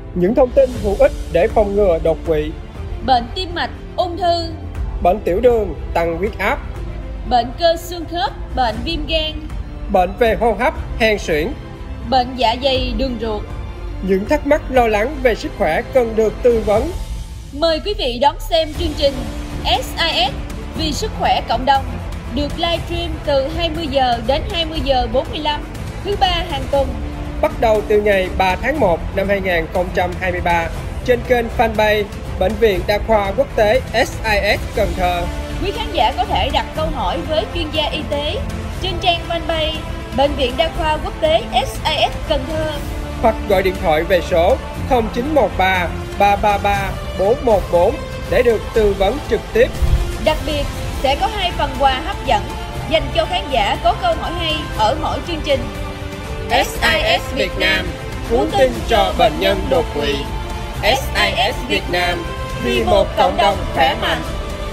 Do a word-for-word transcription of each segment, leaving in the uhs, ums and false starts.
Những thông tin hữu ích để phòng ngừa đột quỵ, bệnh tim mạch, ung thư, bệnh tiểu đường, tăng huyết áp, bệnh cơ xương khớp, bệnh viêm gan, bệnh về hô hấp, hen suyễn, bệnh dạ dày, đường ruột. Những thắc mắc lo lắng về sức khỏe cần được tư vấn. Mời quý vị đón xem chương trình ét i ét vì sức khỏe cộng đồng được livestream từ hai mươi giờ đến hai mươi giờ bốn mươi lăm thứ ba hàng tuần. Bắt đầu từ ngày ba tháng một năm hai nghìn không trăm hai mươi ba trên kênh fanpage Bệnh viện Đa khoa Quốc tế ét i ét Cần Thơ. Quý khán giả có thể đặt câu hỏi với chuyên gia y tế trên trang fanpage Bệnh viện Đa khoa Quốc tế ét i ét Cần Thơ hoặc gọi điện thoại về số không chín một ba ba ba ba bốn một bốn để được tư vấn trực tiếp. Đặc biệt sẽ có hai phần quà hấp dẫn dành cho khán giả có câu hỏi hay ở mỗi chương trình. ét i ét Việt Nam cứu tinh cho bệnh nhân đột quỵ. ét i ét Việt Nam vì một cộng đồng khỏe mạnh.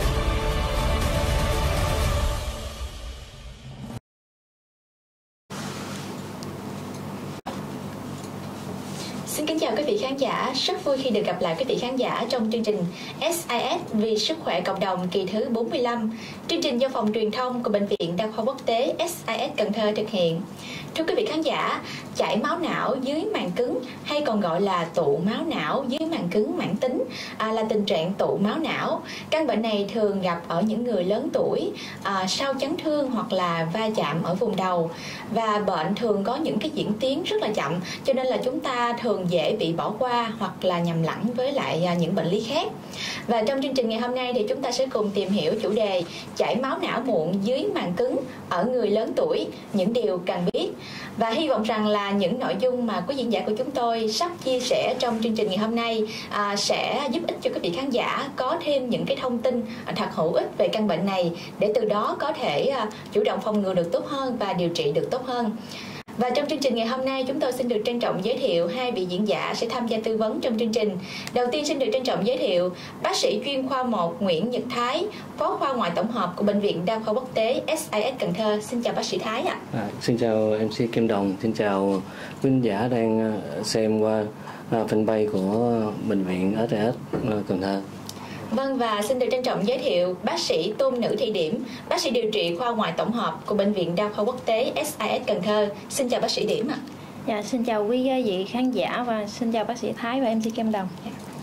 Xin kính chào quý vị khán giả, rất vui khi được gặp lại quý vị khán giả trong chương trình ét i ét vì sức khỏe cộng đồng kỳ thứ bốn mươi lăm. Chương trình do phòng truyền thông của Bệnh viện Đa khoa Quốc tế ét i ét Cần Thơ thực hiện. Thưa quý vị khán giả, chảy máu não dưới màng cứng hay còn gọi là tụ máu não dưới màng cứng mãn tính à, là tình trạng tụ máu não. Căn bệnh này thường gặp ở những người lớn tuổi à, sau chấn thương hoặc là va chạm ở vùng đầu, và bệnh thường có những cái diễn tiến rất là chậm, cho nên là chúng ta thường dễ bị bỏ qua hoặc là nhầm lẫn với lại những bệnh lý khác. Và trong chương trình ngày hôm nay thì chúng ta sẽ cùng tìm hiểu chủ đề chảy máu não muộn dưới màng cứng ở người lớn tuổi, những điều cần biết. Và hy vọng rằng là những nội dung mà quý diễn giả của chúng tôi sắp chia sẻ trong chương trình ngày hôm nay à, sẽ giúp ích cho quý vị khán giả có thêm những cái thông tin thật hữu ích về căn bệnh này, để từ đó có thể à, chủ động phòng ngừa được tốt hơn và điều trị được tốt hơn. Và trong chương trình ngày hôm nay, chúng tôi xin được trân trọng giới thiệu hai vị diễn giả sẽ tham gia tư vấn trong chương trình. Đầu tiên xin được trân trọng giới thiệu bác sĩ chuyên khoa một Nguyễn Nhật Thái, phó khoa ngoại tổng hợp của Bệnh viện Đa khoa Quốc tế ét i ét Cần Thơ. Xin chào bác sĩ Thái ạ. À, xin chào em xê Kim Đồng, xin chào quý khán giả đang xem qua fanpage của Bệnh viện ét i ét Cần Thơ. Vâng, và xin được trân trọng giới thiệu bác sĩ Tôn Nữ Thị Điểm, bác sĩ điều trị khoa ngoại tổng hợp của Bệnh viện Đa khoa Quốc tế ét i ét Cần Thơ. Xin chào bác sĩ Điểm ạ. Dạ, xin chào quý vị khán giả và xin chào bác sĩ Thái và em xê Kim Đồng.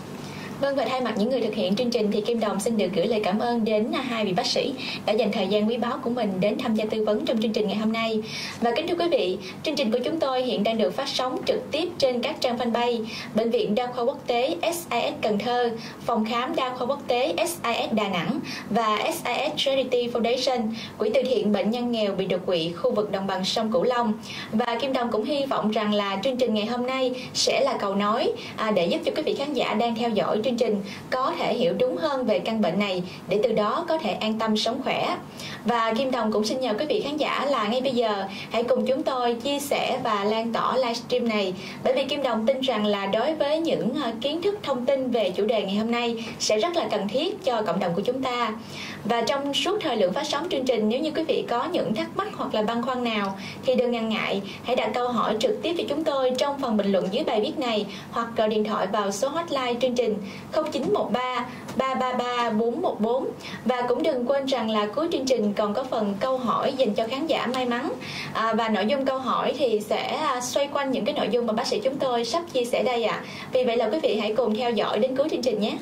Vâng, và thay mặt những người thực hiện chương trình thì Kim Đồng xin được gửi lời cảm ơn đến hai vị bác sĩ đã dành thời gian quý báu của mình đến tham gia tư vấn trong chương trình ngày hôm nay. Và kính thưa quý vị, chương trình của chúng tôi hiện đang được phát sóng trực tiếp trên các trang fanpage Bệnh viện Đa khoa Quốc tế ét i ét Cần Thơ, Phòng khám Đa khoa Quốc tế ét i ét Đà Nẵng và ét i ét Charity Foundation, Quỹ từ thiện bệnh nhân nghèo bị đột quỵ khu vực đồng bằng sông Cửu Long. Và Kim Đồng cũng hy vọng rằng là chương trình ngày hôm nay sẽ là cầu nối à, để giúp cho quý vị khán giả đang theo dõi chương trình có thể hiểu đúng hơn về căn bệnh này, để từ đó có thể an tâm sống khỏe. Và Kim Đồng cũng xin nhờ quý vị khán giả là ngay bây giờ hãy cùng chúng tôi chia sẻ và lan tỏa livestream này, bởi vì Kim Đồng tin rằng là đối với những kiến thức thông tin về chủ đề ngày hôm nay sẽ rất là cần thiết cho cộng đồng của chúng ta. Và trong suốt thời lượng phát sóng chương trình, nếu như quý vị có những thắc mắc hoặc là băn khoăn nào thì đừng ngần ngại, hãy đặt câu hỏi trực tiếp cho chúng tôi trong phần bình luận dưới bài viết này, hoặc gọi điện thoại vào số hotline chương trình không chín một ba ba ba ba bốn một bốn. Và cũng đừng quên rằng là cuối chương trình còn có phần câu hỏi dành cho khán giả may mắn, à, và nội dung câu hỏi thì sẽ xoay quanh những cái nội dung mà bác sĩ chúng tôi sắp chia sẻ đây ạ. À. Vì vậy là quý vị hãy cùng theo dõi đến cuối chương trình nhé.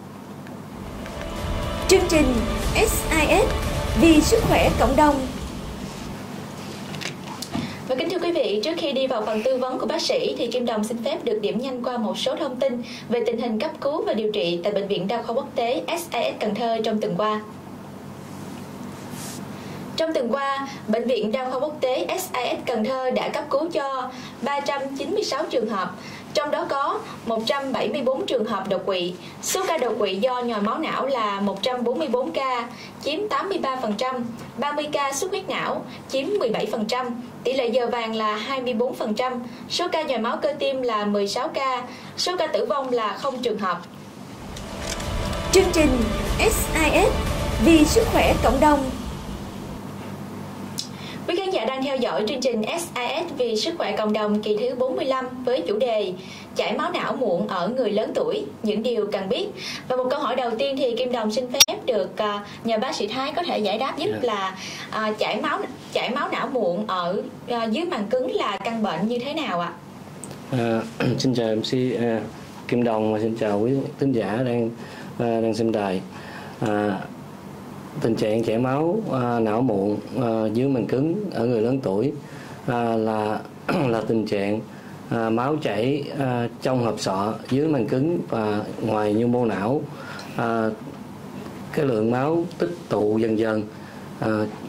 Chương trình ét i ét vì sức khỏe cộng đồng. Và kính thưa quý vị, trước khi đi vào phần tư vấn của bác sĩ thì Kim Đồng xin phép được điểm nhanh qua một số thông tin về tình hình cấp cứu và điều trị tại Bệnh viện Đa khoa Quốc tế ét i ét Cần Thơ trong tuần qua. Trong tuần qua, Bệnh viện Đa khoa Quốc tế ét i ét Cần Thơ đã cấp cứu cho ba trăm chín mươi sáu trường hợp, trong đó có một trăm bảy mươi tư trường hợp đột quỵ. Số ca đột quỵ do nhồi máu não là một trăm bốn mươi tư ca, chiếm tám mươi ba phần trăm, ba mươi ca xuất huyết não, chiếm mười bảy phần trăm, tỷ lệ giờ vàng là hai mươi tư phần trăm, số ca nhồi máu cơ tim là mười sáu ca, số ca tử vong là không trường hợp. Chương trình ét i ét vì sức khỏe cộng đồng. Quý khán giả giả đang theo dõi chương trình ét i ét vì sức khỏe cộng đồng kỳ thứ bốn mươi lăm với chủ đề chảy máu não muộn ở người lớn tuổi, những điều cần biết. Và một câu hỏi đầu tiên thì Kim Đồng xin phép được uh, nhờ bác sĩ Thái có thể giải đáp giúp yeah. là uh, chảy máu chảy máu não muộn ở uh, dưới màng cứng là căn bệnh như thế nào ạ? À, xin chào em xê uh, Kim Đồng và xin chào quý thính giả đang uh, đang xem đài. À, tình trạng chảy máu uh, não muộn uh, dưới màng cứng ở người lớn tuổi uh, là là tình trạng uh, máu chảy uh, trong hộp sọ dưới màng cứng và ngoài nhu mô não. Uh, cái lượng máu tích tụ dần dần, uh,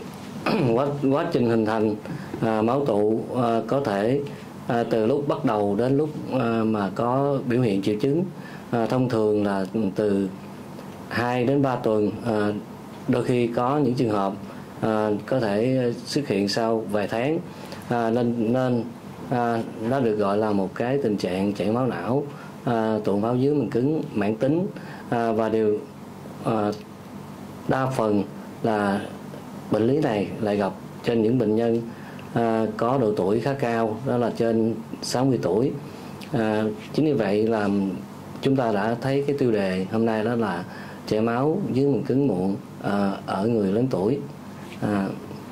quá quá trình hình thành uh, máu tụ uh, có thể À, từ lúc bắt đầu đến lúc à, mà có biểu hiện triệu chứng, à, thông thường là từ hai đến ba tuần, à, đôi khi có những trường hợp à, có thể xuất hiện sau vài tháng, à, nên nên à, nó được gọi là một cái tình trạng chảy máu não, à, tụ máu dưới màng cứng mãn tính, à, và điều à, đa phần là bệnh lý này lại gặp trên những bệnh nhân À, có độ tuổi khá cao, đó là trên sáu mươi tuổi. À, chính vì vậy là chúng ta đã thấy cái tiêu đề hôm nay đó là chảy máu dưới màng cứng muộn à, ở người lớn tuổi. À,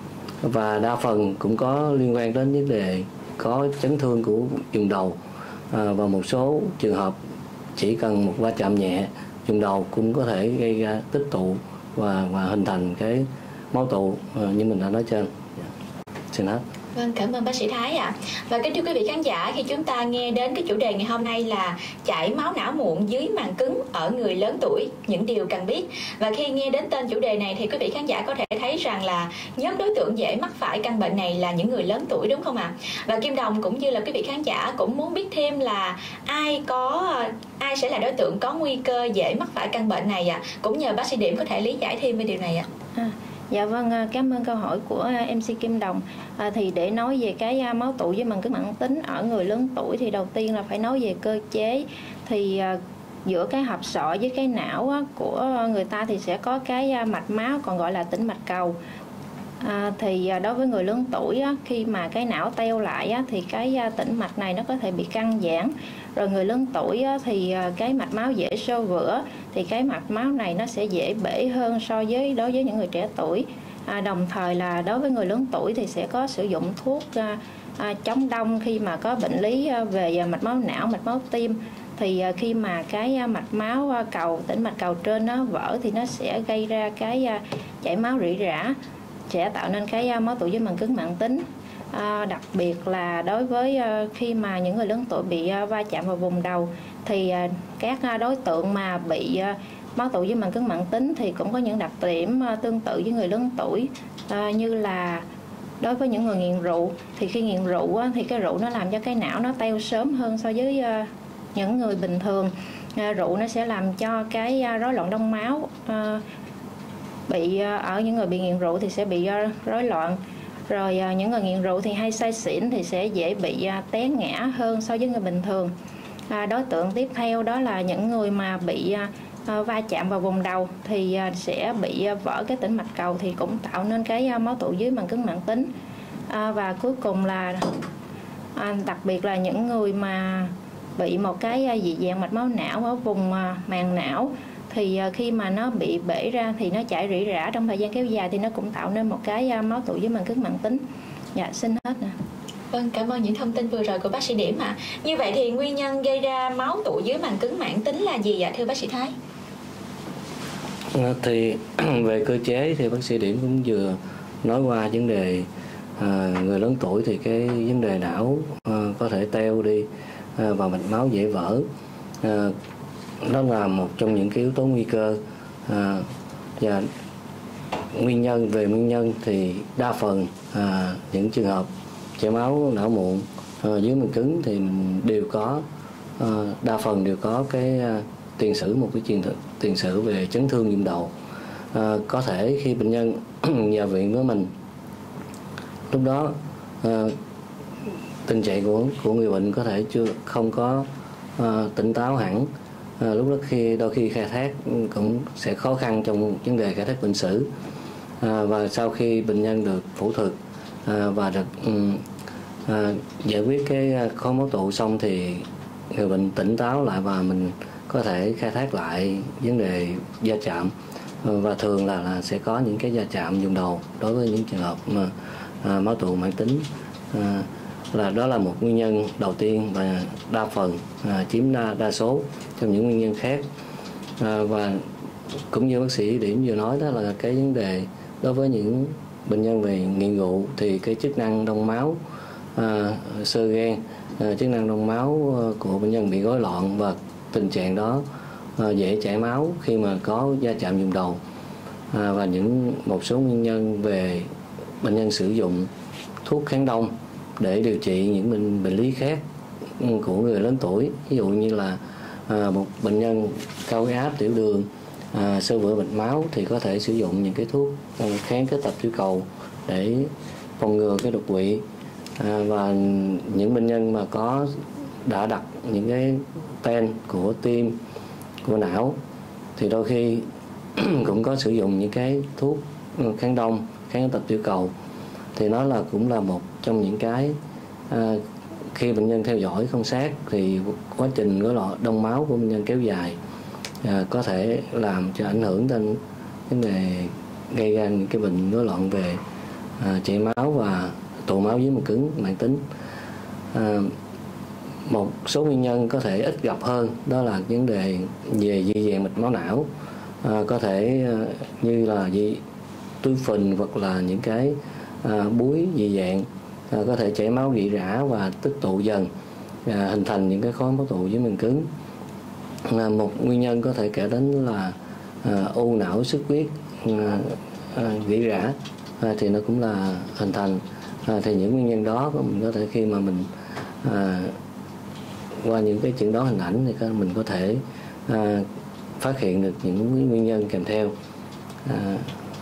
và đa phần cũng có liên quan đến vấn đề có chấn thương của vùng đầu, à, và một số trường hợp chỉ cần một va chạm nhẹ vùng đầu cũng có thể gây ra tích tụ và, và hình thành cái máu tụ à, như mình đã nói trên. Xin hết. Vâng, cảm ơn bác sĩ Thái ạ. À. Và kính thưa quý vị khán giả, khi chúng ta nghe đến cái chủ đề ngày hôm nay là chảy máu não muộn dưới màng cứng ở người lớn tuổi, những điều cần biết. Và khi nghe đến tên chủ đề này thì quý vị khán giả có thể thấy rằng là nhóm đối tượng dễ mắc phải căn bệnh này là những người lớn tuổi, đúng không ạ? À? Và Kim Đồng cũng như là quý vị khán giả cũng muốn biết thêm là ai có ai sẽ là đối tượng có nguy cơ dễ mắc phải căn bệnh này ạ? À? Cũng nhờ bác sĩ Điểm có thể lý giải thêm về điều này ạ. À. À. Dạ vâng, cảm ơn câu hỏi của em xê Kim Đồng. À, thì để nói về cái máu tụ dưới màng cứng mãn tính ở người lớn tuổi thì đầu tiên là phải nói về cơ chế. Thì à, giữa cái hộp sọ với cái não á, của người ta thì sẽ có cái mạch máu còn gọi là tĩnh mạch cầu. À, thì đối với người lớn tuổi á, khi mà cái não teo lại á, thì cái tĩnh mạch này nó có thể bị căng giãn. Rồi người lớn tuổi á, thì cái mạch máu dễ xô vữa, thì cái mạch máu này nó sẽ dễ bể hơn so với đối với những người trẻ tuổi. À, đồng thời là đối với người lớn tuổi thì sẽ có sử dụng thuốc à, à, chống đông khi mà có bệnh lý về mạch máu não, mạch máu tim. Thì à, khi mà cái mạch máu cầu, tĩnh mạch cầu trên nó vỡ thì nó sẽ gây ra cái à, chảy máu rỉ rả, sẽ tạo nên cái máu tụ dưới màng cứng mãn tính. À, đặc biệt là đối với uh, khi mà những người lớn tuổi bị uh, va chạm vào vùng đầu thì uh, các uh, đối tượng mà bị uh, máu tụ dưới màng cứng mãn tính thì cũng có những đặc điểm uh, tương tự với người lớn tuổi, uh, như là đối với những người nghiện rượu thì khi nghiện rượu uh, thì cái rượu nó làm cho cái não nó teo sớm hơn so với uh, những người bình thường. Uh, rượu nó sẽ làm cho cái uh, rối loạn đông máu, uh, bị uh, ở những người bị nghiện rượu thì sẽ bị uh, rối loạn. Rồi à, những người nghiện rượu thì hay say xỉn thì sẽ dễ bị à, té ngã hơn so với người bình thường. À, đối tượng tiếp theo đó là những người mà bị à, à, va chạm vào vùng đầu thì à, sẽ bị à, vỡ cái tĩnh mạch cầu, thì cũng tạo nên cái à, máu tụ dưới màng cứng mãn tính. À, và cuối cùng là à, đặc biệt là những người mà bị một cái à, dị dạng mạch máu não ở vùng à, màng não, thì khi mà nó bị bể ra thì nó chảy rỉ rả trong thời gian kéo dài thì nó cũng tạo nên một cái máu tụ dưới màng cứng mãn tính. Dạ, xin hết nè. Vâng, cảm ơn những thông tin vừa rồi của bác sĩ Điểm ạ. À. Như vậy thì nguyên nhân gây ra máu tụ dưới màng cứng mãn tính là gì ạ, thưa bác sĩ Thái? À, thì về cơ chế thì bác sĩ Điểm cũng vừa nói qua vấn đề à, người lớn tuổi thì cái vấn đề não à, có thể teo đi à, và mạch máu dễ vỡ. À, nó là một trong những cái yếu tố nguy cơ. À, và nguyên nhân về nguyên nhân thì đa phần à, những trường hợp chảy máu não muộn à, dưới màng cứng thì đều có à, đa phần đều có cái à, tiền sử một cái tiền tiền sử về chấn thương vùng đầu. À, có thể khi bệnh nhân vào viện với mình, lúc đó à, tình trạng của của người bệnh có thể chưa không có à, tỉnh táo hẳn. À, lúc đó khi đôi khi khai thác cũng sẽ khó khăn trong vấn đề khai thác bệnh sử. À, và sau khi bệnh nhân được phẫu thuật à, và được um, à, giải quyết cái khối máu tụ xong thì người bệnh tỉnh táo lại và mình có thể khai thác lại vấn đề va chạm, và thường là, là sẽ có những cái va chạm vùng đầu đối với những trường hợp mà à, máu tụ mãn tính. À, là đó là một nguyên nhân đầu tiên và đa phần à, chiếm đa, đa số trong những nguyên nhân khác. À, và cũng như bác sĩ Điểm vừa nói, đó là cái vấn đề đối với những bệnh nhân về nghiện rượu thì cái chức năng đông máu, à, xơ gan, à, chức năng đông máu của bệnh nhân bị rối loạn, và tình trạng đó à, dễ chảy máu khi mà có va chạm vùng đầu. À, và những một số nguyên nhân về bệnh nhân sử dụng thuốc kháng đông để điều trị những bệnh, bệnh lý khác của người lớn tuổi, ví dụ như là à, một bệnh nhân cao huyết áp, tiểu đường, à, xơ vữa mạch máu thì có thể sử dụng những cái thuốc à, kháng kết hợp tiểu cầu để phòng ngừa cái đột quỵ. À, và những bệnh nhân mà có đã đặt những cái ten của tim, của não thì đôi khi cũng có sử dụng những cái thuốc kháng đông, kháng kết hợp tiểu cầu, thì nó là cũng là một trong những cái à, khi bệnh nhân theo dõi không sát thì quá trình rối loạn đông máu của bệnh nhân kéo dài à, có thể làm cho ảnh hưởng đến vấn đề gây ra những cái bệnh rối loạn về à, chảy máu và tụ máu dưới màng cứng mãn tính. À, một số nguyên nhân có thể ít gặp hơn, đó là vấn đề về dị dạng mạch máu não, à, có thể à, như là dị túi phình hoặc là những cái à, búi dị dạng, à, có thể chảy máu rỉ rả và tích tụ dần, à, hình thành những cái khối máu tụ dưới màng cứng. À, một nguyên nhân có thể kể đến là à, u não xuất huyết à, à, rỉ rả, à, thì nó cũng là hình thành. À, thì những nguyên nhân đó mình có thể khi mà mình à, qua những cái chẩn đoán hình ảnh thì mình có thể à, phát hiện được những nguyên nhân kèm theo. À,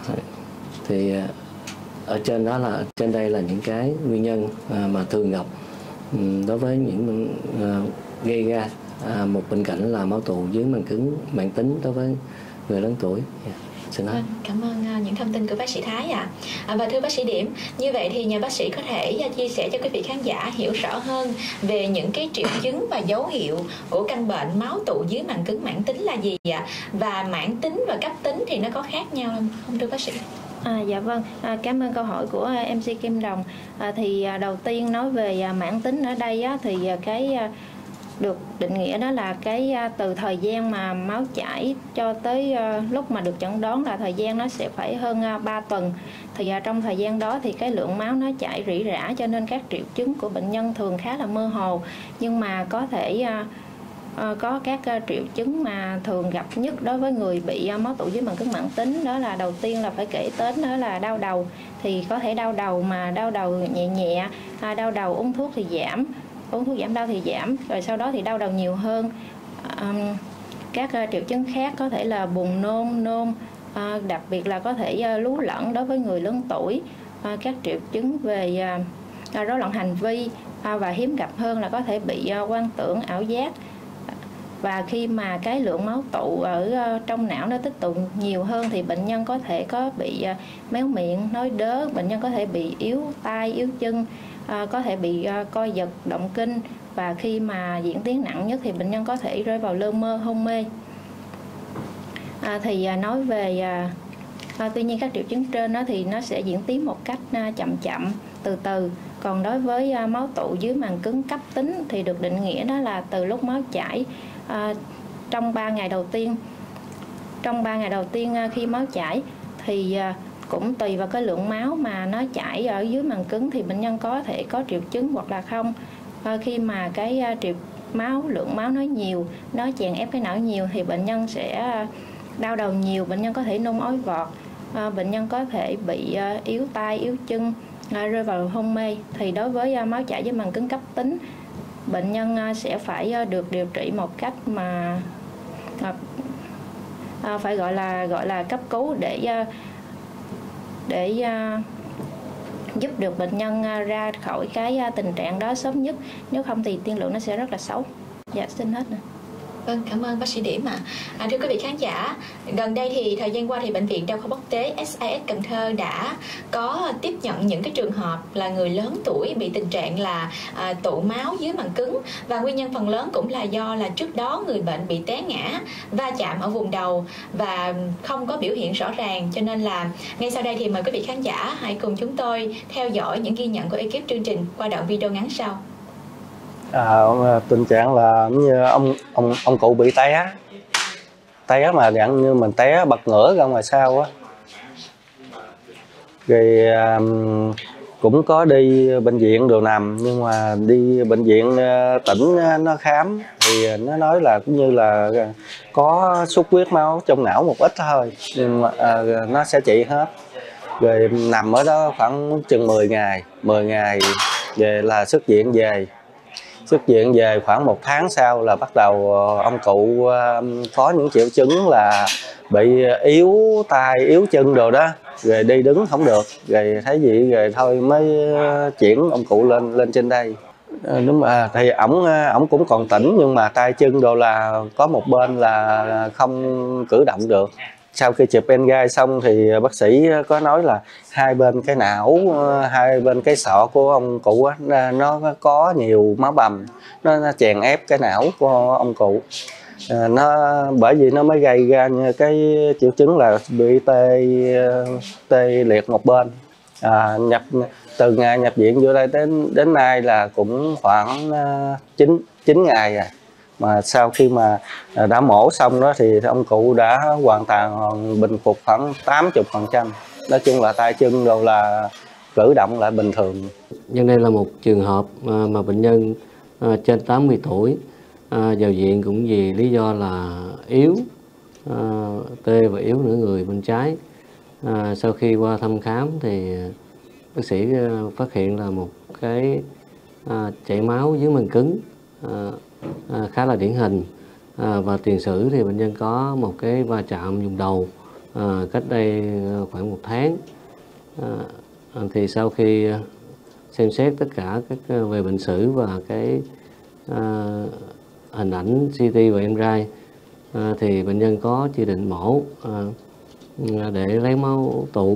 thì ở trên đó là trên đây là những cái nguyên nhân à, mà thường gặp um, đối với những à, gây ra à, một bệnh cảnh là máu tụ dưới màng cứng mãn tính đối với người lớn tuổi. Yeah. Xin Vâng, cảm ơn uh, những thông tin của bác sĩ Thái ạ. À. À, và thưa bác sĩ Điểm, như vậy thì nhờ bác sĩ có thể uh, chia sẻ cho quý vị khán giả hiểu rõ hơn về những cái triệu chứng và dấu hiệu của căn bệnh máu tụ dưới màng cứng mãn tính là gì ạ? Và mãn tính và cấp tính thì nó có khác nhau không, không thưa bác sĩ? À, dạ vâng, à, cảm ơn câu hỏi của em xê Kim Đồng. À, thì à, đầu tiên nói về à, mãn tính ở đây á, thì à, cái à, được định nghĩa đó là cái à, từ thời gian mà máu chảy cho tới à, lúc mà được chẩn đoán là thời gian nó sẽ phải hơn à, ba tuần. Thì à, trong thời gian đó thì cái lượng máu nó chảy rỉ rả, cho nên các triệu chứng của bệnh nhân thường khá là mơ hồ, nhưng mà có thể à, À, có các uh, triệu chứng mà thường gặp nhất đối với người bị uh, máu tụ dưới màng cứng mãn tính. Đó là đầu tiên là phải kể đến đó là đau đầu, thì có thể đau đầu mà đau đầu nhẹ nhẹ, à, đau đầu uống thuốc thì giảm, uống thuốc giảm đau thì giảm, rồi sau đó thì đau đầu nhiều hơn. À, các uh, triệu chứng khác có thể là buồn nôn, nôn, à, đặc biệt là có thể uh, lú lẫn đối với người lớn tuổi. À, các triệu chứng về uh, rối loạn hành vi, à, và hiếm gặp hơn là có thể bị uh, hoang tưởng, ảo giác. Và khi mà cái lượng máu tụ ở trong não nó tích tụ nhiều hơn thì bệnh nhân có thể có bị méo miệng, nói đớ, bệnh nhân có thể bị yếu tay, yếu chân, có thể bị co giật, động kinh, và khi mà diễn tiến nặng nhất thì bệnh nhân có thể rơi vào lơ mơ, hôn mê. À, thì nói về à, tuy nhiên các triệu chứng trên đó thì nó sẽ diễn tiến một cách chậm chậm, từ từ. Còn đối với à, máu tụ dưới màng cứng cấp tính thì được định nghĩa đó là từ lúc máu chảy à, trong ba ngày đầu tiên. Trong ba ngày đầu tiên à, khi máu chảy thì à, cũng tùy vào cái lượng máu mà nó chảy ở dưới màng cứng thì bệnh nhân có thể có triệu chứng hoặc là không. À, khi mà cái à, triệu máu lượng máu nó nhiều, nó chèn ép cái não nhiều thì bệnh nhân sẽ à, đau đầu nhiều, bệnh nhân có thể nôn ói vọt, à, bệnh nhân có thể bị à, yếu tay, yếu chân, à, rơi vào hôn mê. Thì đối với à, máu chảy dưới màng cứng cấp tính, bệnh nhân à, sẽ phải à, được điều trị một cách mà à, à, phải gọi là gọi là cấp cứu để à, để à, giúp được bệnh nhân à, ra khỏi cái à, tình trạng đó sớm nhất. Nếu không thì tiên lượng nó sẽ rất là xấu. Dạ, xin hết rồi. Vâng, cảm ơn bác sĩ Điểm ạ. À, thưa quý vị khán giả, gần đây thì thời gian qua thì Bệnh viện Đa khoa Quốc tế ét i ét Cần Thơ đã có tiếp nhận những cái trường hợp là người lớn tuổi bị tình trạng là à, tụ máu dưới màng cứng, và nguyên nhân phần lớn cũng là do là trước đó người bệnh bị té ngã, va chạm ở vùng đầu và không có biểu hiện rõ ràng. Cho nên là ngay sau đây thì mời quý vị khán giả hãy cùng chúng tôi theo dõi những ghi nhận của ekip chương trình qua đoạn video ngắn sau. À, tình trạng là như ông ông ông cụ bị té té mà dạng như mình té bật ngửa ra ngoài sau á, rồi um, cũng có đi bệnh viện đồ nằm, nhưng mà đi bệnh viện uh, tỉnh nó khám thì nó nói là cũng như là có xuất huyết máu trong não một ít thôi, nhưng mà uh, nó sẽ trị hết. Rồi nằm ở đó khoảng chừng mười ngày mười ngày về là xuất viện về. Xuất viện về khoảng một tháng sau là bắt đầu ông cụ có những triệu chứng là bị yếu tay, yếu chân đồ đó, rồi đi đứng không được, rồi thấy vậy rồi thôi mới chuyển ông cụ lên lên trên đây. Đúng mà thì ổng ổng cũng còn tỉnh, nhưng mà tay chân đồ là có một bên là không cử động được. Sau khi chụp em rờ i xong thì bác sĩ có nói là hai bên cái não, hai bên cái sọ của ông cụ á, nó có nhiều máu bầm, nó, nó chèn ép cái não của ông cụ. À, nó bởi vì nó mới gây ra như cái triệu chứng là bị tê tê liệt một bên. À, nhập từ ngày nhập viện vô đây đến đến nay là cũng khoảng chín chín ngày rồi. Mà sau khi mà đã mổ xong đó thì ông cụ đã hoàn toàn bình phục khoảng tám mươi phần trăm. Nói chung là tay chân đâu là cử động lại bình thường. Nhưng đây là một trường hợp mà, mà bệnh nhân à, trên tám mươi tuổi à, vào viện cũng vì lý do là yếu, à, tê và yếu nửa người bên trái. À, sau khi qua thăm khám thì bác sĩ phát hiện là một cái à, chảy máu dưới màng cứng à, à, khá là điển hình, à, và tiền sử thì bệnh nhân có một cái va chạm vùng đầu à, cách đây khoảng một tháng. À, thì sau khi xem xét tất cả các về bệnh sử và cái à, hình ảnh xê tê và em rờ i à, thì bệnh nhân có chỉ định mổ à, để lấy máu tụ.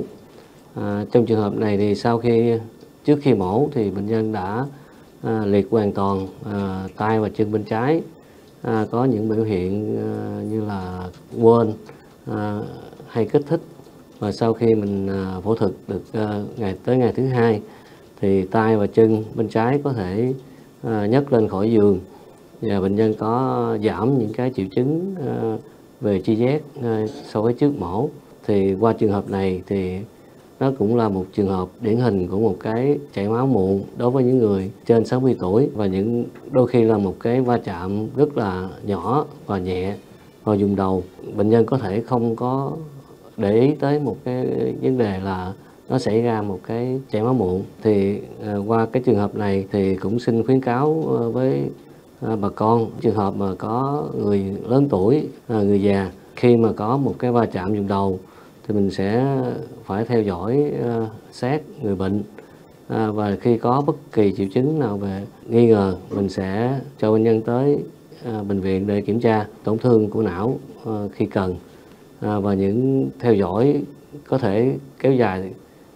À, trong trường hợp này thì sau khi trước khi mổ thì bệnh nhân đã à, liệt hoàn toàn à, tay và chân bên trái, à, có những biểu hiện à, như là quên à, hay kích thích, và sau khi mình à, phẫu thuật được à, ngày tới ngày thứ hai thì tay và chân bên trái có thể à, nhấc lên khỏi giường, và bệnh nhân có giảm những cái triệu chứng à, về tri giác à, so với trước mổ. Thì qua trường hợp này thì nó cũng là một trường hợp điển hình của một cái chảy máu muộn đối với những người trên sáu mươi tuổi, và những đôi khi là một cái va chạm rất là nhỏ và nhẹ vào vùng đầu. Bệnh nhân có thể không có để ý tới một cái vấn đề là nó xảy ra một cái chảy máu muộn. Thì à, qua cái trường hợp này thì cũng xin khuyến cáo với à, bà con trường hợp mà có người lớn tuổi, à, người già, khi mà có một cái va chạm vùng đầu thì mình sẽ phải theo dõi uh, sát người bệnh, à, và khi có bất kỳ triệu chứng nào về nghi ngờ mình sẽ cho bệnh nhân tới uh, bệnh viện để kiểm tra tổn thương của não uh, khi cần, à, và những theo dõi có thể kéo dài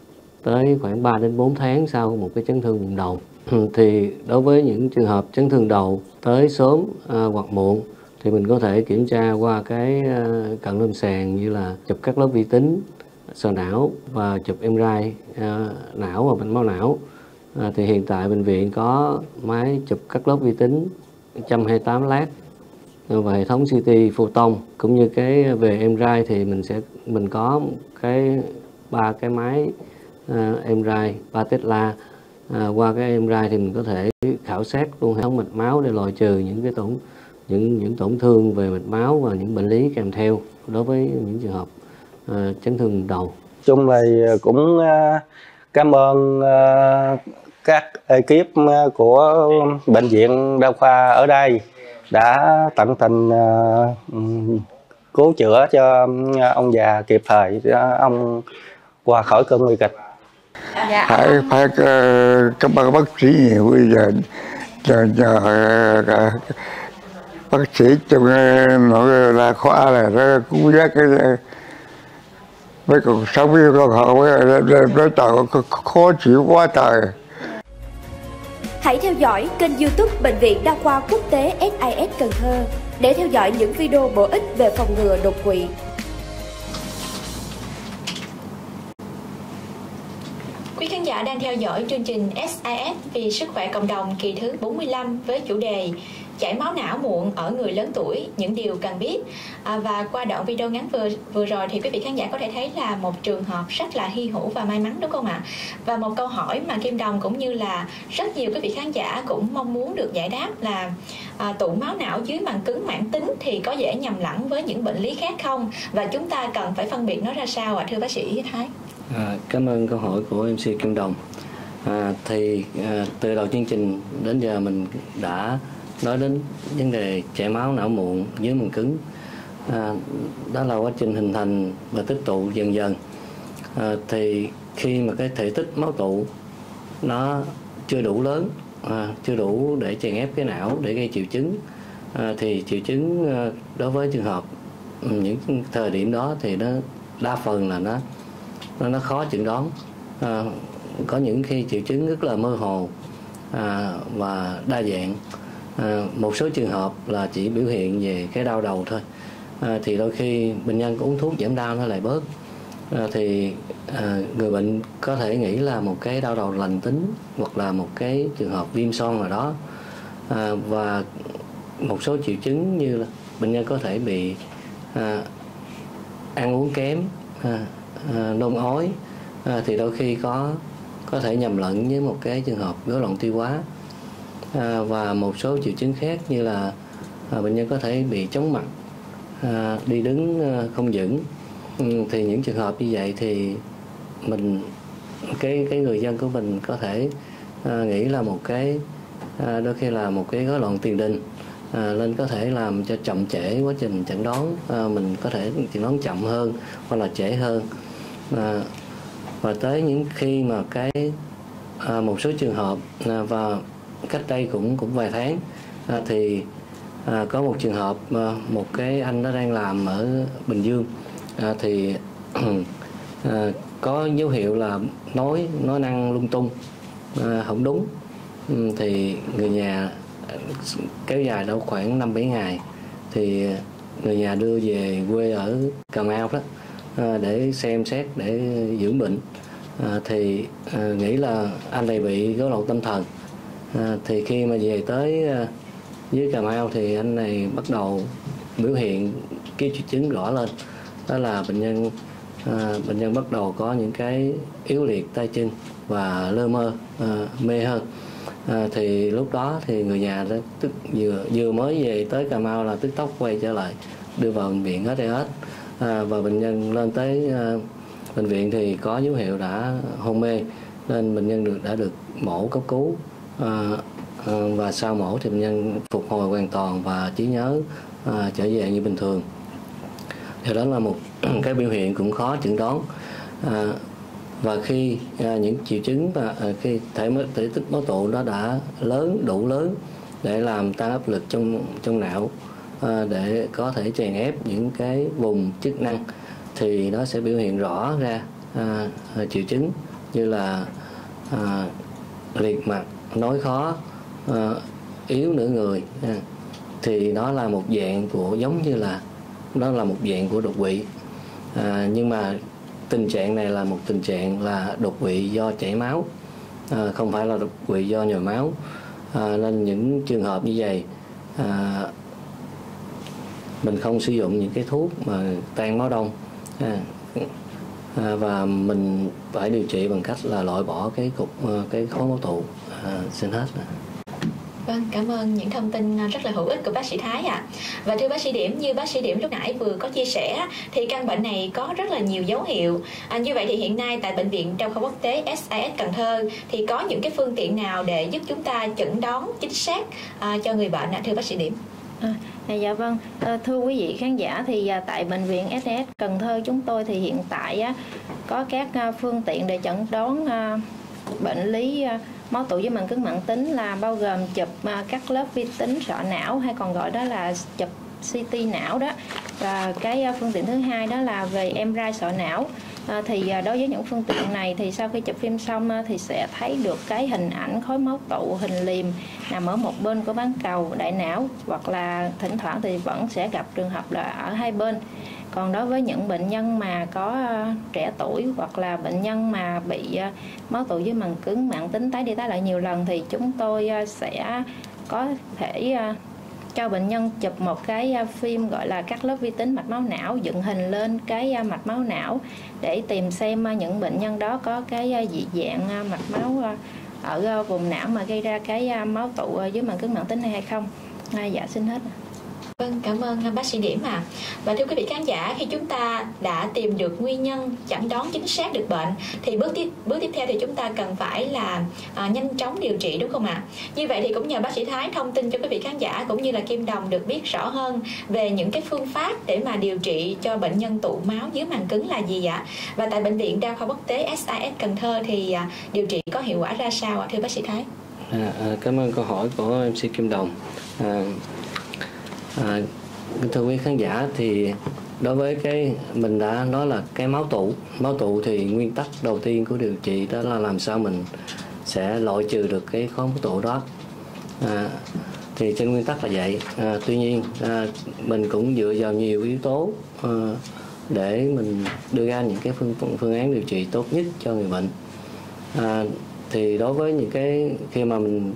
tới khoảng ba đến bốn tháng sau một cái chấn thương vùng đầu. Thì đối với những trường hợp chấn thương đầu tới sớm uh, hoặc muộn thì mình có thể kiểm tra qua cái uh, cận lâm sàng như là chụp các lớp vi tính sọ não và chụp em rờ i uh, não và mạch máu não. Uh, thì hiện tại bệnh viện có máy chụp các lớp vi tính một trăm hai mươi tám lát uh, và hệ thống xê tê photon, cũng như cái về em rờ i thì mình sẽ mình có cái ba cái máy uh, em rờ i ba Tesla. À, qua cái em rờ i thì mình có thể khảo sát luôn hệ thống mạch máu để loại trừ những cái tổn những những tổn thương về mạch máu và những bệnh lý kèm theo đối với những trường hợp uh, chấn thương đầu. Chung này cũng uh, cảm ơn uh, các ekip của bệnh viện đa khoa ở đây đã tận tình uh, cứu chữa cho ông già kịp thời, ông qua khỏi cơn nguy kịch. Dạ. Phải phải cảm ơn bác sĩ nhiều bây giờ nhờ, nhờ bác sĩ trong nội là khoa này nó cũng giác cái mấy cuộc sống với con họ nói trời khó chịu quá trời. Hãy theo dõi kênh YouTube Bệnh viện Đa khoa Quốc tế ét i ét Cần Thơ để theo dõi những video bổ ích về phòng ngừa đột quỵ. Quý khán giả đang theo dõi chương trình ét i ét vì sức khỏe cộng đồng kỳ thứ bốn mươi lăm với chủ đề chảy máu não muộn ở người lớn tuổi, những điều cần biết. À, và qua đoạn video ngắn vừa vừa rồi thì quý vị khán giả có thể thấy là một trường hợp rất là hy hữu và may mắn, đúng không ạ? Và một câu hỏi mà Kim Đồng cũng như là rất nhiều quý vị khán giả cũng mong muốn được giải đáp là à, tụ máu não dưới màng cứng mãn tính thì có dễ nhầm lẫn với những bệnh lý khác không? Và chúng ta cần phải phân biệt nó ra sao ạ, thưa bác sĩ Thái? À, cảm ơn câu hỏi của em xê Kim Đồng. À, thì à, từ đầu chương trình đến giờ mình đã nói đến vấn đề chảy máu não muộn dưới màng cứng. À, đó là quá trình hình thành và tích tụ dần dần. À, thì khi mà cái thể tích máu tụ nó chưa đủ lớn, à, chưa đủ để chèn ép cái não để gây triệu chứng, à, thì triệu chứng à, đối với trường hợp những thời điểm đó thì nó đa phần là nó nó, nó khó chẩn đoán. À, có những khi triệu chứng rất là mơ hồ à, và đa dạng. À, một số trường hợp là chỉ biểu hiện về cái đau đầu thôi, à, thì đôi khi bệnh nhân có uống thuốc giảm đau nó lại bớt, à, thì à, người bệnh có thể nghĩ là một cái đau đầu lành tính hoặc là một cái trường hợp viêm xoang nào đó. À, và một số triệu chứng như là bệnh nhân có thể bị à, ăn uống kém, à, à, nôn ói, à, thì đôi khi có có thể nhầm lẫn với một cái trường hợp rối loạn tiêu hóa. À, và một số triệu chứng khác như là à, bệnh nhân có thể bị chóng mặt, à, đi đứng à, không vững. Ừ, thì những trường hợp như vậy thì mình cái cái người dân của mình có thể à, nghĩ là một cái à, đôi khi là một cái rối loạn tiền đình, à, nên có thể làm cho chậm trễ quá trình chẩn đoán. À, mình có thể chẩn đoán chậm hơn hoặc là trễ hơn. À, và tới những khi mà cái à, một số trường hợp à, và cách đây cũng cũng vài tháng à, thì à, có một trường hợp à, một cái anh nó đang làm ở Bình Dương, à, thì à, có dấu hiệu là nói nói năng lung tung, à, không đúng. Ừ, thì người nhà kéo dài đâu khoảng năm bảy ngày thì người nhà đưa về quê ở Cà Mau đó à, để xem xét để dưỡng bệnh. À, thì à, nghĩ là anh này bị rối loạn tâm thần. À, thì khi mà về tới à, dưới Cà Mau thì anh này bắt đầu biểu hiện cái triệu chứng rõ lên, đó là bệnh nhân à, bệnh nhân bắt đầu có những cái yếu liệt tay chân và lơ mơ, à, mê hơn. À, thì lúc đó thì người nhà đã tức vừa vừa mới về tới Cà Mau là tức tốc quay trở lại đưa vào bệnh viện ét i ét. À, và bệnh nhân lên tới à, bệnh viện thì có dấu hiệu đã hôn mê nên bệnh nhân được đã được mổ cấp cứu. À, à, và sau mổ thì bệnh nhân phục hồi hoàn toàn và trí nhớ à, trở về như bình thường. Thì đó là một cái biểu hiện cũng khó chẩn đoán. À, và khi à, những triệu chứng và à, khi thể thể tích máu tụ nó đã lớn đủ lớn để làm tăng áp lực trong trong não, à, để có thể chèn ép những cái vùng chức năng thì nó sẽ biểu hiện rõ ra à, triệu chứng như là à, liệt mặt, nói khó, à, yếu nửa người. À, thì nó là một dạng của giống như là nó là một dạng của đột quỵ. À, nhưng mà tình trạng này là một tình trạng là đột quỵ do chảy máu, à, không phải là đột quỵ do nhồi máu. À, nên những trường hợp như vậy à, mình không sử dụng những cái thuốc mà tan máu đông, à, à, và mình phải điều trị bằng cách là loại bỏ cái cục cái khối máu tụ. À, xin hết. Vâng, cảm ơn những thông tin rất là hữu ích của bác sĩ Thái ạ. À. Và thưa bác sĩ Điểm, như bác sĩ Điểm lúc nãy vừa có chia sẻ thì căn bệnh này có rất là nhiều dấu hiệu. À, như vậy thì hiện nay tại Bệnh viện Đa khoa Quốc tế ét i ét Cần Thơ thì có những cái phương tiện nào để giúp chúng ta chẩn đoán chính xác à, cho người bệnh ạ, thưa bác sĩ Điểm? À, dạ vâng, à, thưa quý vị khán giả thì à, tại Bệnh viện ét i ét Cần Thơ chúng tôi thì hiện tại á, có các à, phương tiện để chẩn đoán à, bệnh lý à, máu tụ với màng cứng mãn tính là bao gồm chụp các lớp vi tính sọ não, hay còn gọi đó là chụp xê tê não đó. Và cái phương tiện thứ hai đó là về em rờ i sọ não. À, thì đối với những phương tiện này thì sau khi chụp phim xong thì sẽ thấy được cái hình ảnh khối máu tụ hình liềm nằm ở một bên của bán cầu đại não, hoặc là thỉnh thoảng thì vẫn sẽ gặp trường hợp là ở hai bên. Còn đối với những bệnh nhân mà có trẻ tuổi hoặc là bệnh nhân mà bị máu tụ với màng cứng mãn tính tái đi tái lại nhiều lần thì chúng tôi sẽ có thể cho bệnh nhân chụp một cái phim gọi là các lớp vi tính mạch máu não, dựng hình lên cái mạch máu não để tìm xem những bệnh nhân đó có cái dị dạng mạch máu ở vùng não mà gây ra cái máu tụ với màng cứng mãn tính này hay không. À, dạ xin hết. Vâng, cảm ơn bác sĩ Điểm ạ. À. Và thưa quý vị khán giả, khi chúng ta đã tìm được nguyên nhân, chẩn đoán chính xác được bệnh thì bước tiếp bước tiếp theo thì chúng ta cần phải là à, nhanh chóng điều trị, đúng không ạ? À? Như vậy thì cũng nhờ bác sĩ Thái thông tin cho quý vị khán giả cũng như là Kim Đồng được biết rõ hơn về những cái phương pháp để mà điều trị cho bệnh nhân tụ máu dưới màng cứng là gì ạ? Và tại bệnh viện Đa khoa Quốc tế ét i ét Cần Thơ thì à, điều trị có hiệu quả ra sao ạ, thưa bác sĩ Thái? À, à, cảm ơn câu hỏi của em xê Kim Đồng. À, À, thưa quý khán giả, thì đối với cái mình đã nói là cái máu tụ máu tụ thì nguyên tắc đầu tiên của điều trị đó là làm sao mình sẽ loại trừ được cái khối máu tụ đó. À, thì trên nguyên tắc là vậy. À, tuy nhiên à, mình cũng dựa vào nhiều yếu tố à, để mình đưa ra những cái phương phương án điều trị tốt nhất cho người bệnh. À, thì đối với những cái khi mà mình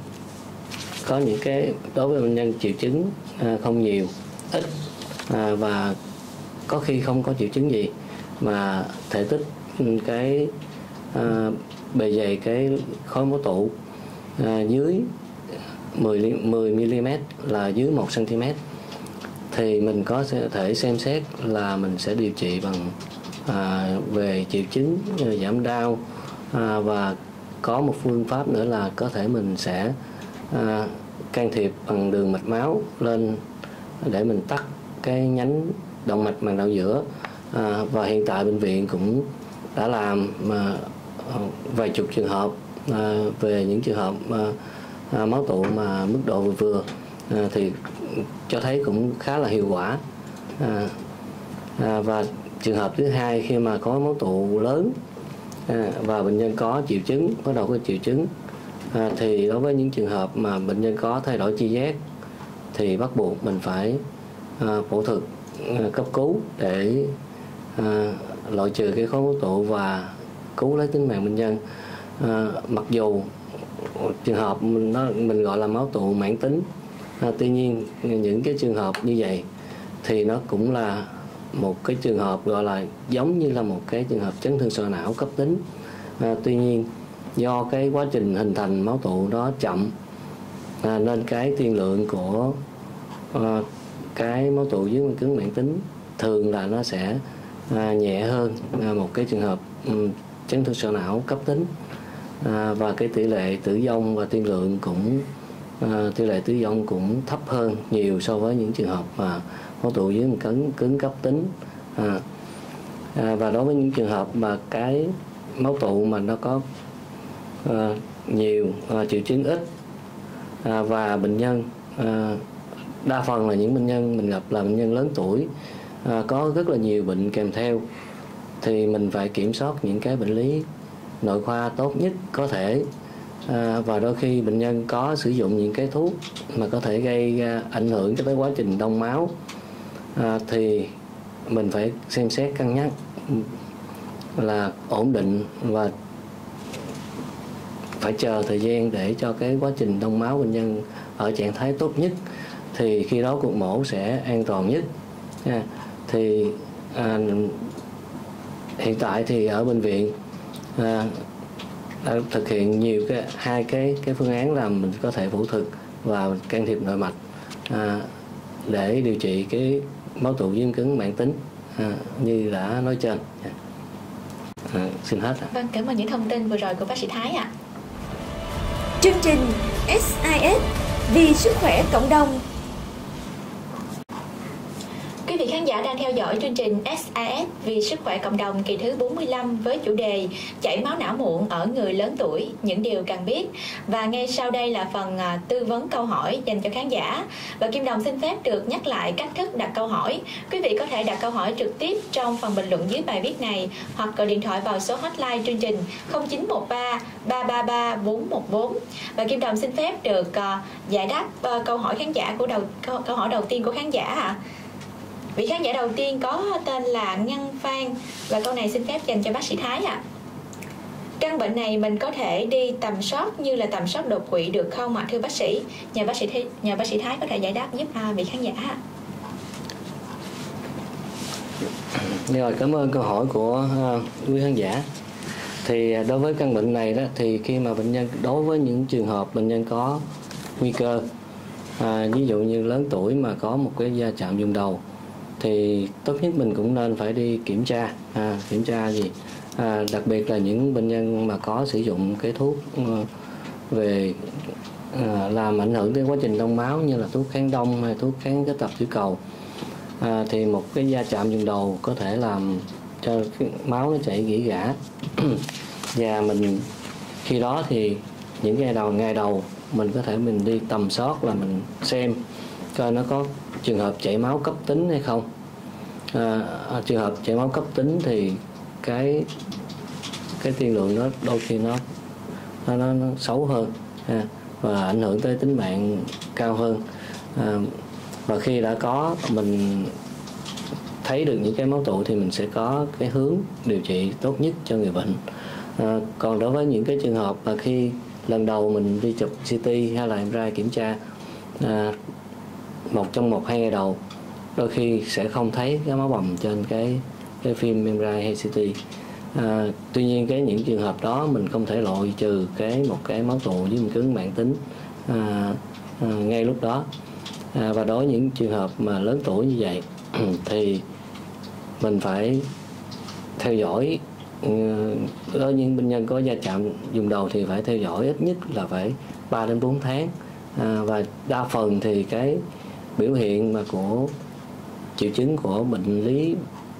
có những cái đối với bệnh nhân triệu chứng à, không nhiều, ít à, và có khi không có triệu chứng gì mà thể tích cái à, bề dày cái khối máu tụ à, dưới mười mi li mét là dưới một xăng ti mét thì mình có thể xem xét là mình sẽ điều trị bằng à, về triệu chứng giảm đau à, và có một phương pháp nữa là có thể mình sẽ À, can thiệp bằng đường mạch máu lên để mình tắt cái nhánh động mạch màng não giữa. À, và hiện tại bệnh viện cũng đã làm mà vài chục trường hợp à, về những trường hợp à, à, máu tụ mà mức độ vừa vừa à, thì cho thấy cũng khá là hiệu quả. À, à, và trường hợp thứ hai khi mà có máu tụ lớn à, và bệnh nhân có triệu chứng, bắt đầu có triệu chứng À, thì đối với những trường hợp mà bệnh nhân có thay đổi chi giác thì bắt buộc mình phải à, phẫu thuật à, cấp cứu để à, loại trừ cái khối máu tụ và cứu lấy tính mạng bệnh nhân. À, mặc dù trường hợp mình, nó, mình gọi là máu tụ mãn tính, à, tuy nhiên những cái trường hợp như vậy thì nó cũng là một cái trường hợp gọi là giống như là một cái trường hợp chấn thương sọ não cấp tính. À, tuy nhiên do cái quá trình hình thành máu tụ đó chậm à, nên cái tiên lượng của à, cái máu tụ dưới màng cứng mãn tính thường là nó sẽ à, nhẹ hơn à, một cái trường hợp um, chấn thương sọ não cấp tính. À, và cái tỷ lệ tử vong và tiên lượng cũng à, tỷ lệ tử vong cũng thấp hơn nhiều so với những trường hợp mà máu tụ dưới màng cứng cứng cấp tính. À, à, và đối với những trường hợp mà cái máu tụ mà nó có À, nhiều à, triệu chứng ít à, và bệnh nhân à, đa phần là những bệnh nhân mình gặp là bệnh nhân lớn tuổi à, có rất là nhiều bệnh kèm theo thì mình phải kiểm soát những cái bệnh lý nội khoa tốt nhất có thể à, và đôi khi bệnh nhân có sử dụng những cái thuốc mà có thể gây à, ảnh hưởng tới quá trình đông máu à, thì mình phải xem xét cân nhắc là ổn định và phải chờ thời gian để cho cái quá trình đông máu bệnh nhân ở trạng thái tốt nhất thì khi đó cuộc mổ sẽ an toàn nhất. À, thì à, hiện tại thì ở bệnh viện à, đã thực hiện nhiều cái hai cái cái phương án là mình có thể phẫu thuật và can thiệp nội mạch à, để điều trị cái máu tụ viêm cứng mãn tính à, như đã nói trên. À, xin hết. Vâng, cảm ơn những thông tin vừa rồi của bác sĩ Thái ạ. À. Chương trình ét i ét vì sức khỏe cộng đồng. Quý vị khán khán giả đang theo dõi chương trình ét i ét vì sức khỏe cộng đồng kỳ thứ bốn mươi lăm với chủ đề chảy máu não muộn ở người lớn tuổi, những điều cần biết. Và ngay sau đây là phần tư vấn câu hỏi dành cho khán giả. Và Kim Đồng xin phép được nhắc lại cách thức đặt câu hỏi. Quý vị có thể đặt câu hỏi trực tiếp trong phần bình luận dưới bài viết này hoặc gọi điện thoại vào số hotline chương trình không chín một ba ba ba ba bốn một bốn. Và Kim Đồng xin phép được uh, giải đáp uh, câu hỏi khán giả của đầu câu, câu hỏi đầu tiên của khán giả ạ. À. Vị khán giả đầu tiên có tên là Ngân Phan và câu này xin phép dành cho bác sĩ Thái ạ. À. Căn bệnh này mình có thể đi tầm soát như là tầm soát đột quỵ được không ạ, à, thưa bác sĩ? Nhờ bác sĩ nhờ bác sĩ Thái có thể giải đáp giúp uh, vị khán giả. Rồi, cảm ơn câu hỏi của uh, quý khán giả. Thì đối với căn bệnh này đó, thì khi mà bệnh nhân đối với những trường hợp bệnh nhân có nguy cơ, à, ví dụ như lớn tuổi mà có một cái va chạm vùng đầu, thì tốt nhất mình cũng nên phải đi kiểm tra. À, kiểm tra gì? À, đặc biệt là những bệnh nhân mà có sử dụng cái thuốc uh, về uh, làm ảnh hưởng đến quá trình đông máu như là thuốc kháng đông hay thuốc kháng kết tập thủy cầu, à, thì một cái va chạm vùng đầu có thể làm cho cái máu nó chảy rỉ rả. Và mình khi đó thì những ngày đầu ngày đầu mình có thể mình đi tầm soát là mình xem coi nó có trường hợp chảy máu cấp tính hay không. À, trường hợp chảy máu cấp tính thì cái cái tiên lượng nó đôi khi nó nó, nó, nó xấu hơn, à, và ảnh hưởng tới tính mạng cao hơn. À, và khi đã có mình thấy được những cái máu tụ thì mình sẽ có cái hướng điều trị tốt nhất cho người bệnh. À, còn đối với những cái trường hợp mà khi lần đầu mình đi chụp xê tê hay là em rờ i kiểm tra, à, một trong một hai ngày đầu đôi khi sẽ không thấy cái máu bầm trên cái cái phim em rờ i hay xê tê. À, tuy nhiên cái những trường hợp đó mình không thể loại trừ cái một cái máu tụ với một cứng mãn tính à, à, ngay lúc đó. À, và đối với những trường hợp mà lớn tuổi như vậy thì mình phải theo dõi. Đối với những bệnh nhân có va chạm vùng đầu thì phải theo dõi ít nhất là phải ba đến bốn tháng. À, và đa phần thì cái biểu hiện mà của triệu chứng của bệnh lý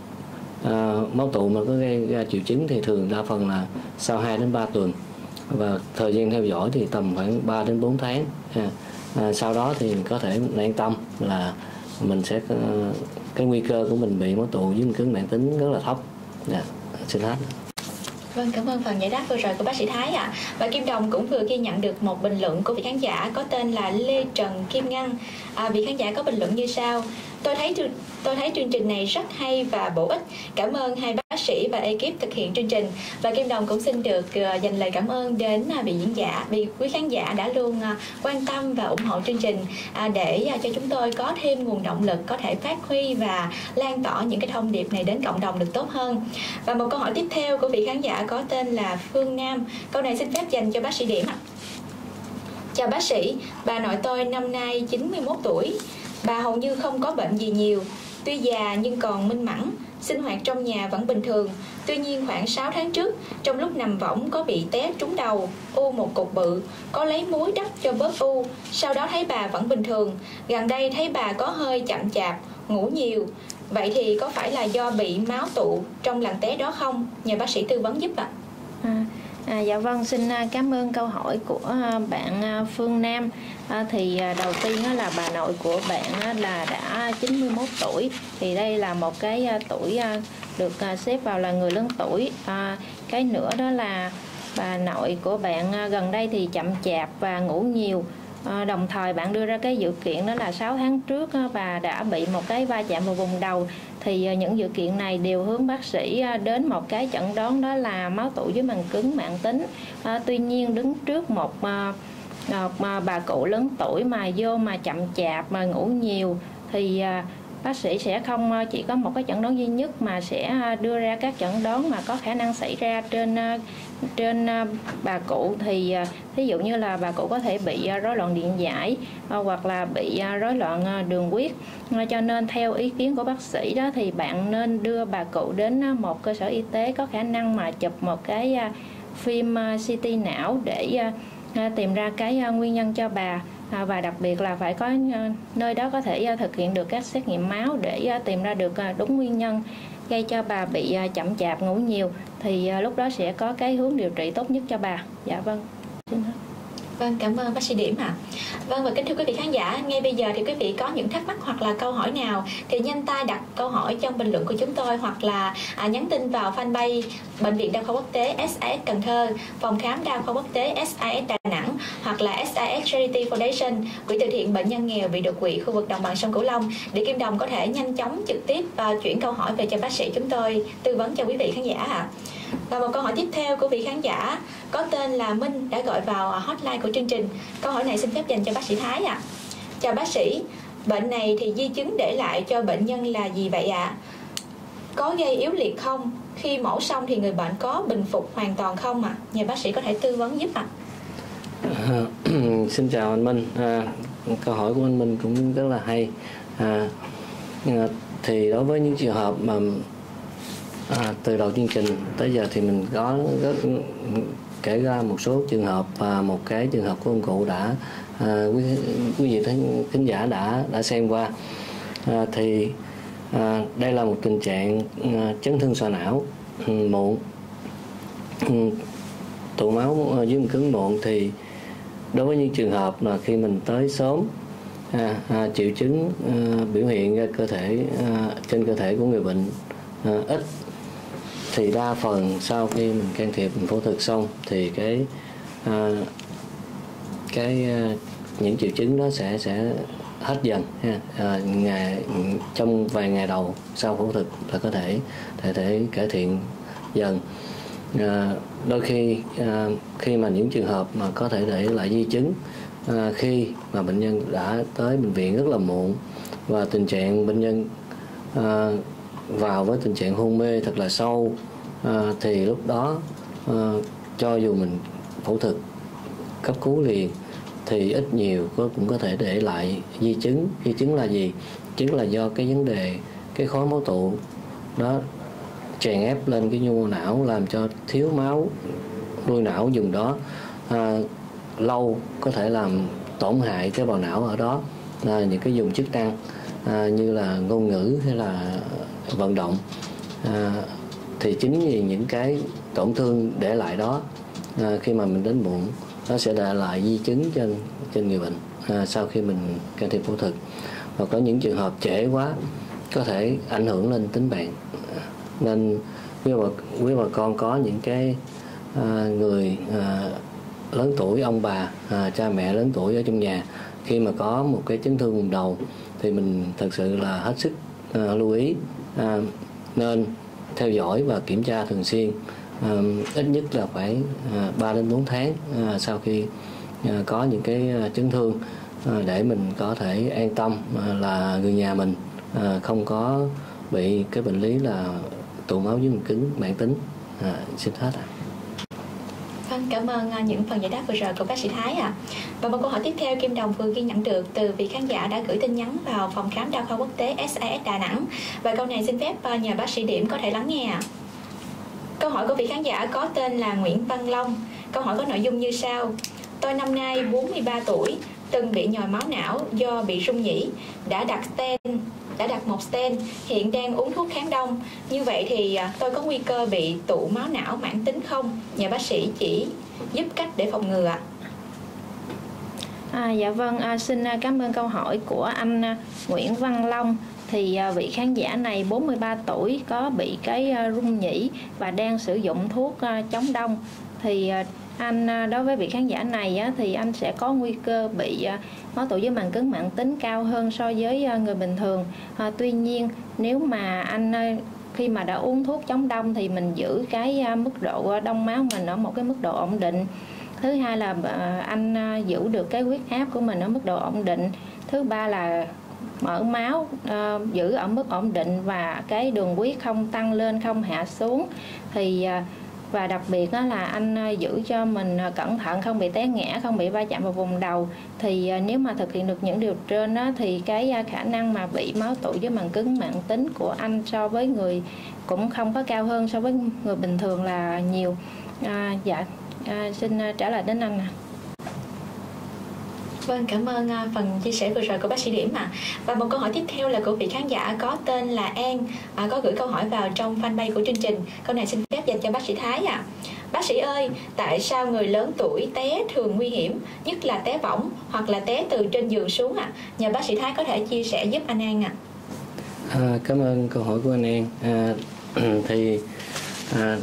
à, máu tụ mà có gây ra triệu chứng thì thường đa phần là sau hai đến ba tuần, và thời gian theo dõi thì tầm khoảng ba đến bốn tháng. À, à, sau đó thì có thể an tâm là mình sẽ cái nguy cơ của mình bị máu tụ với cứng mãn tính rất là thấp. Dạ, xin hết. Vâng, cảm ơn phần giải đáp vừa rồi của bác sĩ Thái ạ. À. Và Kim Đồng cũng vừa ghi nhận được một bình luận của vị khán giả có tên là Lê Trần Kim Ngân. À, vị khán giả có bình luận như sau: Tôi thấy tôi thấy chương trình này rất hay và bổ ích. Cảm ơn hai bác sĩ và ekip thực hiện chương trình. Và Kim Đồng cũng xin được uh, dành lời cảm ơn đến uh, vị diễn giả, vì quý khán giả đã luôn uh, quan tâm và ủng hộ chương trình uh, để uh, cho chúng tôi có thêm nguồn động lực có thể phát huy và lan tỏa những cái thông điệp này đến cộng đồng được tốt hơn. Và một câu hỏi tiếp theo của vị khán giả có tên là Phương Nam. Câu này xin phép dành cho bác sĩ Điểm. Chào bác sĩ, bà nội tôi năm nay chín mươi mốt tuổi. Bà hầu như không có bệnh gì nhiều, tuy già nhưng còn minh mẫn, sinh hoạt trong nhà vẫn bình thường. Tuy nhiên khoảng sáu tháng trước, trong lúc nằm võng có bị té trúng đầu, u một cục bự, có lấy muối đắp cho bớt u. Sau đó thấy bà vẫn bình thường. Gần đây thấy bà có hơi chậm chạp, ngủ nhiều. Vậy thì có phải là do bị máu tụ trong lần té đó không? Nhờ bác sĩ tư vấn giúp ạ. À. À, dạ vâng, xin cảm ơn câu hỏi của bạn Phương Nam. À, thì đầu tiên là bà nội của bạn là đã chín mươi mốt tuổi, thì đây là một cái tuổi được xếp vào là người lớn tuổi. À, cái nữa đó là bà nội của bạn gần đây thì chậm chạp và ngủ nhiều. À, đồng thời bạn đưa ra cái dự kiện đó là sáu tháng trước bà đã bị một cái va chạm vào vùng đầu. Thì những dự kiện này đều hướng bác sĩ đến một cái chẩn đoán đó là máu tụ dưới màng cứng mãn tính. À, tuy nhiên đứng trước một, một bà cụ lớn tuổi mà vô mà chậm chạp mà ngủ nhiều thì bác sĩ sẽ không chỉ có một cái chẩn đoán duy nhất mà sẽ đưa ra các chẩn đoán mà có khả năng xảy ra trên trên bà cụ. Thì ví dụ như là bà cụ có thể bị rối loạn điện giải hoặc là bị rối loạn đường huyết. Cho nên theo ý kiến của bác sĩ đó thì bạn nên đưa bà cụ đến một cơ sở y tế có khả năng mà chụp một cái phim xê tê não để tìm ra cái nguyên nhân cho bà. à, và đặc biệt là phải có nơi đó có thể thực hiện được các xét nghiệm máu để tìm ra được đúng nguyên nhân gây cho bà bị chậm chạp ngủ nhiều, thì lúc đó sẽ có cái hướng điều trị tốt nhất cho bà. Dạ vâng. Xin hết. Vâng, cảm ơn bác sĩ Điểm ạ. À. Vâng, và kính thưa quý vị khán giả, ngay bây giờ thì quý vị có những thắc mắc hoặc là câu hỏi nào thì nhanh tay đặt câu hỏi trong bình luận của chúng tôi, hoặc là à, nhắn tin vào fanpage Bệnh viện Đa khoa Quốc tế ét i ét Cần Thơ, Phòng khám Đa khoa Quốc tế ét i ét Đà Nẵng, hoặc là ét i ét Charity Foundation, Quỹ từ thiện bệnh nhân nghèo bị đột quỵ khu vực đồng bằng sông Cửu Long, để Kim Đồng có thể nhanh chóng trực tiếp và chuyển câu hỏi về cho bác sĩ chúng tôi tư vấn cho quý vị khán giả ạ. À. Và một câu hỏi tiếp theo của vị khán giả có tên là Minh đã gọi vào hotline của chương trình. Câu hỏi này xin phép dành cho bác sĩ Thái ạ. À. Chào bác sĩ, bệnh này thì di chứng để lại cho bệnh nhân là gì vậy ạ? À? Có gây yếu liệt không? Khi mổ xong thì người bệnh có bình phục hoàn toàn không ạ? À? Nhờ bác sĩ có thể tư vấn giúp ạ. À. À, xin chào anh Minh. À, câu hỏi của anh Minh cũng rất là hay. À, thì đối với những trường hợp mà À, từ đầu chương trình tới giờ thì mình có rất, kể ra một số trường hợp, và một cái trường hợp của ông cụ đã à, quý, quý vị khán giả đã đã xem qua. À, thì à, đây là một tình trạng à, chấn thương sọ não ừ, muộn, ừ, tụ máu dưới màng cứng muộn. Thì đối với những trường hợp mà khi mình tới sớm, à, à, triệu chứng à, biểu hiện ra cơ thể à, trên cơ thể của người bệnh à, ít, thì đa phần sau khi mình can thiệp, mình phẫu thuật xong thì cái à, cái à, những triệu chứng đó sẽ sẽ hết dần ha. À, ngày trong vài ngày đầu sau phẫu thuật là có thể thể thể cải thiện dần. À, đôi khi à, khi mà những trường hợp mà có thể để lại di chứng à, khi mà bệnh nhân đã tới bệnh viện rất là muộn, và tình trạng bệnh nhân à, vào với tình trạng hôn mê thật là sâu, à, thì lúc đó à, cho dù mình phẫu thuật cấp cứu liền thì ít nhiều có cũng có thể để lại di chứng. Di chứng là gì? Chứng là do cái vấn đề cái khối máu tụ đó chèn ép lên cái nhu mô não, làm cho thiếu máu nuôi não vùng đó à, lâu, có thể làm tổn hại tế bào não ở đó, là những cái vùng chức năng à, như là ngôn ngữ hay là vận động. À, thì chính vì những cái tổn thương để lại đó, à, khi mà mình đến muộn, nó sẽ để lại di chứng trên trên người bệnh à, sau khi mình can thiệp phẫu thuật. Và có những trường hợp trễ quá có thể ảnh hưởng lên tính mạng. Nên quý bà, quý bà con có những cái à, người à, lớn tuổi, ông bà, à, cha mẹ lớn tuổi ở trong nhà, khi mà có một cái chấn thương vùng đầu thì mình thật sự là hết sức à, lưu ý, à, nên theo dõi và kiểm tra thường xuyên, à, ít nhất là phải à, ba đến bốn tháng à, sau khi à, có những cái à, chấn thương, à, để mình có thể an tâm à, là người nhà mình à, không có bị cái bệnh lý là tụ máu dưới màng cứng mãn tính. À, xin hết ạ. Vâng, cảm ơn những phần giải đáp vừa rồi của bác sĩ Thái ạ. À. Và một câu hỏi tiếp theo Kim Đồng vừa ghi nhận được từ vị khán giả đã gửi tin nhắn vào Phòng khám Đa khoa Quốc tế ét i ét Đà Nẵng. Và câu này xin phép nhờ bác sĩ Điểm có thể lắng nghe ạ. À. Câu hỏi của vị khán giả có tên là Nguyễn Văn Long. Câu hỏi có nội dung như sau: tôi năm nay bốn mươi ba tuổi, từng bị nhồi máu não do bị rung nhĩ, đã đặt stent, đã đặt một stent, hiện đang uống thuốc kháng đông. Như vậy thì tôi có nguy cơ bị tụ máu não mãn tính không? Nhờ bác sĩ chỉ giúp cách để phòng ngừa ạ. À, dạ vâng, à, xin cảm ơn câu hỏi của anh Nguyễn Văn Long. Thì à, vị khán giả này bốn mươi ba tuổi, có bị cái à, rung nhĩ và đang sử dụng thuốc à, chống đông. Thì à, anh à, đối với vị khán giả này á, thì anh sẽ có nguy cơ bị à, máu tụ dưới màng cứng mãn tính cao hơn so với à, người bình thường. À, tuy nhiên nếu mà anh à, khi mà đã uống thuốc chống đông thì mình giữ cái à, mức độ đông máu mình ở một cái mức độ ổn định. Thứ hai là à, anh à, giữ được cái huyết áp của mình ở mức độ ổn định. Thứ ba là mỡ máu uh, giữ ở mức ổn định, và cái đường huyết không tăng lên, không hạ xuống. Thì uh, và đặc biệt đó là anh uh, giữ cho mình uh, cẩn thận, không bị té ngã, không bị va chạm vào vùng đầu. Thì uh, nếu mà thực hiện được những điều trên đó, thì cái uh, khả năng mà bị máu tụ dưới màng cứng mãn tính của anh so với người cũng không có cao hơn so với người bình thường là nhiều. Uh, dạ, uh, xin uh, trả lời đến anh. Vâng, cảm ơn uh, phần chia sẻ vừa rồi của bác sĩ Điểm ạ. À. Và một câu hỏi tiếp theo là của vị khán giả có tên là An, uh, có gửi câu hỏi vào trong fanpage của chương trình. Câu này xin phép dành cho bác sĩ Thái ạ. À. Bác sĩ ơi, tại sao người lớn tuổi té thường nguy hiểm, nhất là té võng hoặc là té từ trên giường xuống ạ? À? Nhờ bác sĩ Thái có thể chia sẻ giúp anh An ạ. À. À, cảm ơn câu hỏi của anh An. À, thì à,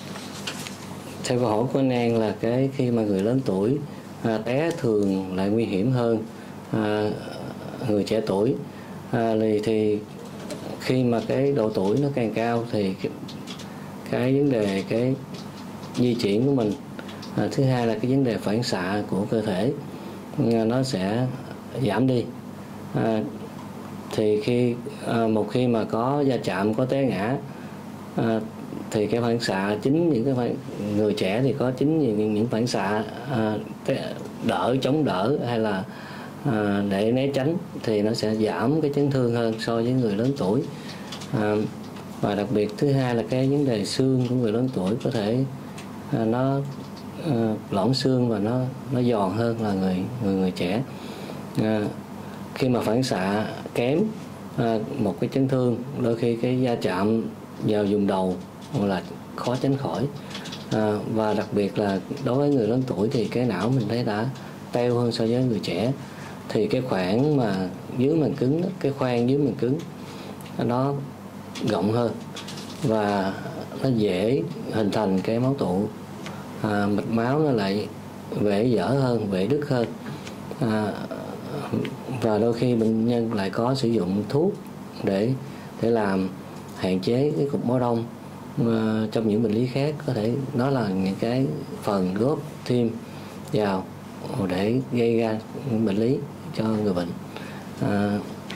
theo câu hỏi của anh An là cái khi mà người lớn tuổi à, té thường lại nguy hiểm hơn à, người trẻ tuổi. À, thì, thì khi mà cái độ tuổi nó càng cao thì cái, cái vấn đề cái di chuyển của mình, à, thứ hai là cái vấn đề phản xạ của cơ thể à, nó sẽ giảm đi. À, thì khi à, một khi mà có va chạm, có té ngã à, thì cái phản xạ chính những cái phản, người trẻ thì có chính những, những phản xạ à, đỡ, chống đỡ hay là à, để né tránh thì nó sẽ giảm cái chấn thương hơn so với người lớn tuổi. À, và đặc biệt thứ hai là cái vấn đề xương của người lớn tuổi có thể à, nó à, lõm xương và nó nó giòn hơn là người người người trẻ. À, khi mà phản xạ kém, à, một cái chấn thương đôi khi cái va chạm vào vùng đầu là khó tránh khỏi. À, và đặc biệt là đối với người lớn tuổi thì cái não mình thấy đã teo hơn so với người trẻ, thì cái khoảng mà dưới màng cứng, cái khoang dưới màng cứng nó rộng hơn và nó dễ hình thành cái máu tụ, à, mạch máu nó lại vẽ dở hơn, vẽ đứt hơn. À, và đôi khi bệnh nhân lại có sử dụng thuốc để để làm hạn chế cái cục máu đông. À, trong những bệnh lý khác có thể nó là những cái phần góp thêm vào để gây ra những bệnh lý cho người bệnh. À,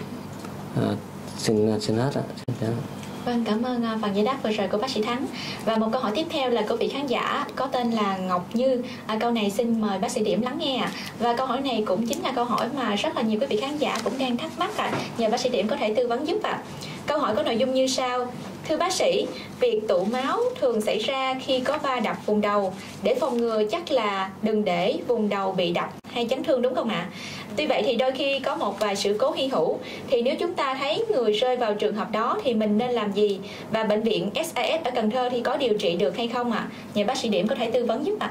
à, xin xin hết ạ. Vâng, cảm ơn phần giải đáp vừa rồi của bác sĩ Thắng. Và một câu hỏi tiếp theo là của vị khán giả có tên là Ngọc Như. À, câu này xin mời bác sĩ Điểm lắng nghe ạ. Và câu hỏi này cũng chính là câu hỏi mà rất là nhiều quý vị khán giả cũng đang thắc mắc ạ. À. Nhờ bác sĩ Điểm có thể tư vấn giúp ạ. À. Câu hỏi có nội dung như sau: thưa bác sĩ, việc tụ máu thường xảy ra khi có va đập vùng đầu. Để phòng ngừa chắc là đừng để vùng đầu bị đập hay chấn thương đúng không ạ? Tuy vậy thì đôi khi có một vài sự cố hy hữu, thì nếu chúng ta thấy người rơi vào trường hợp đó thì mình nên làm gì? Và bệnh viện ét i ét ở Cần Thơ thì có điều trị được hay không ạ? À? Nhờ bác sĩ Điểm có thể tư vấn giúp ạ.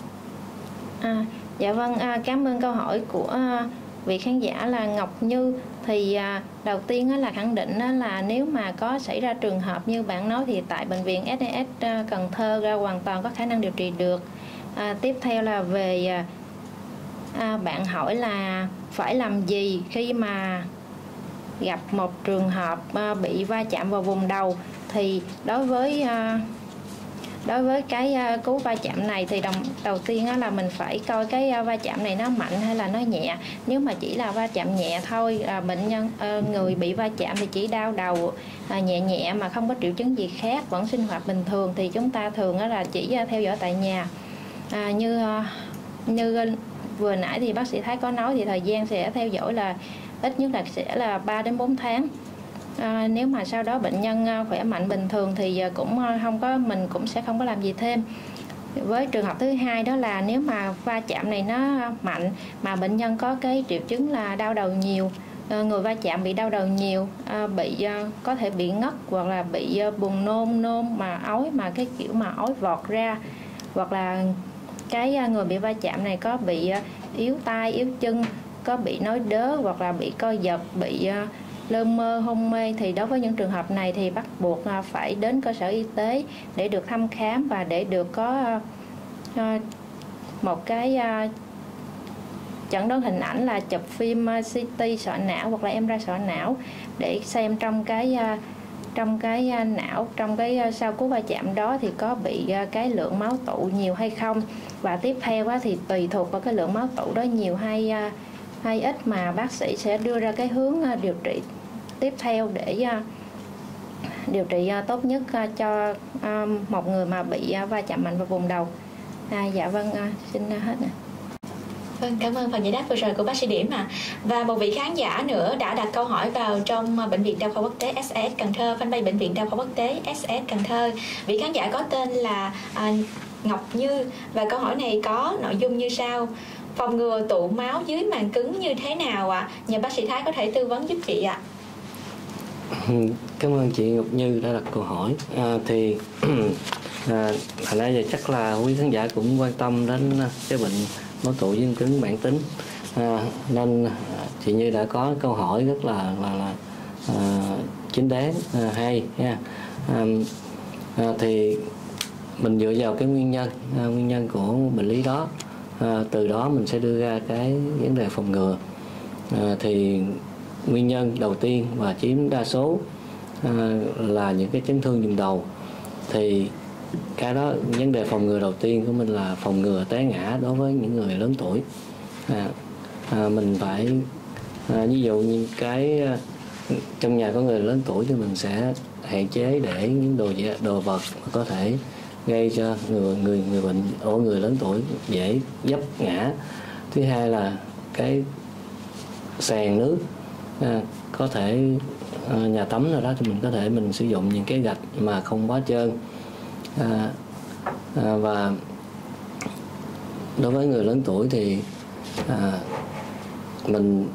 À. À, dạ vâng, à, cảm ơn câu hỏi của à, vị khán giả là Ngọc Như. Thì à, đầu tiên á, là khẳng định á, là nếu mà có xảy ra trường hợp như bạn nói thì tại bệnh viện ét i ét à, Cần Thơ ra hoàn toàn có khả năng điều trị được. À, tiếp theo là về à, à, bạn hỏi là phải làm gì khi mà gặp một trường hợp à, bị va chạm vào vùng đầu. Thì đối với à, đối với cái uh, cú va chạm này thì đồng, đầu tiên uh, là mình phải coi cái uh, va chạm này nó mạnh hay là nó nhẹ. Nếu mà chỉ là va chạm nhẹ thôi, uh, bệnh nhân uh, người bị va chạm thì chỉ đau đầu uh, nhẹ nhẹ mà không có triệu chứng gì khác, vẫn sinh hoạt bình thường, thì chúng ta thường uh, là chỉ uh, theo dõi tại nhà. Uh, như uh, như uh, vừa nãy thì bác sĩ Thái có nói thì thời gian sẽ theo dõi là ít nhất là sẽ là ba đến bốn tháng. À, nếu mà sau đó bệnh nhân khỏe mạnh bình thường thì cũng không có mình cũng sẽ không có làm gì thêm. Với trường hợp thứ hai đó là nếu mà va chạm này nó mạnh mà bệnh nhân có cái triệu chứng là đau đầu nhiều, người va chạm bị đau đầu nhiều, bị có thể bị ngất hoặc là bị buồn nôn nôn mà ói mà cái kiểu mà ói vọt ra, hoặc là cái người bị va chạm này có bị yếu tay yếu chân, có bị nói đớ hoặc là bị co giật, bị lơ mơ hôn mê, thì đối với những trường hợp này thì bắt buộc phải đến cơ sở y tế để được thăm khám và để được có một cái chẩn đoán hình ảnh là chụp phim xê tê sọ não hoặc là em rờ i sọ não để xem trong cái trong cái não, trong cái sau cú va chạm đó thì có bị cái lượng máu tụ nhiều hay không. Và tiếp theo thì tùy thuộc vào cái lượng máu tụ đó nhiều hay hay ít mà bác sĩ sẽ đưa ra cái hướng điều trị tiếp theo để điều trị tốt nhất cho một người mà bị va chạm mạnh vào vùng đầu. À, dạ vâng, xin hết nè. Vâng, cảm ơn phần giải đáp vừa rồi của bác sĩ Điểm ạ. À. Và một vị khán giả nữa đã đặt câu hỏi vào trong Bệnh viện Đa khoa Quốc tế ét i ét Cần Thơ, fanpage Bệnh viện Đa khoa Quốc tế ét i ét Cần Thơ. Vị khán giả có tên là à, Ngọc Như, và câu hỏi này có nội dung như sau: phòng ngừa tụ máu dưới màng cứng như thế nào ạ? À? Nhờ bác sĩ Thái có thể tư vấn giúp chị ạ. À. Cảm ơn chị Ngọc Như đã đặt câu hỏi. À, thì à, hồi nãy giờ chắc là quý khán giả cũng quan tâm đến cái bệnh máu tụ dưới màng cứng mãn tính, à, nên chị Như đã có câu hỏi rất là là, là à, chính đáng, à, hay nha. À, à, thì mình dựa vào cái nguyên nhân à, nguyên nhân của bệnh lý đó, à, từ đó mình sẽ đưa ra cái vấn đề phòng ngừa. À, thì nguyên nhân đầu tiên và chiếm đa số à, là những cái chấn thương vùng đầu. Thì cái đó vấn đề phòng ngừa đầu tiên của mình là phòng ngừa té ngã đối với những người lớn tuổi. À, à, mình phải à, ví dụ như cái trong nhà có người lớn tuổi thì mình sẽ hạn chế để những đồ đồ vật có thể gây cho người người người bệnh ở người lớn tuổi dễ vấp ngã. Thứ hai là cái sàn nước, à, có thể à, nhà tắm nào đó thì mình có thể mình sử dụng những cái gạch mà không bó trơn. À, à, và đối với người lớn tuổi thì à, mình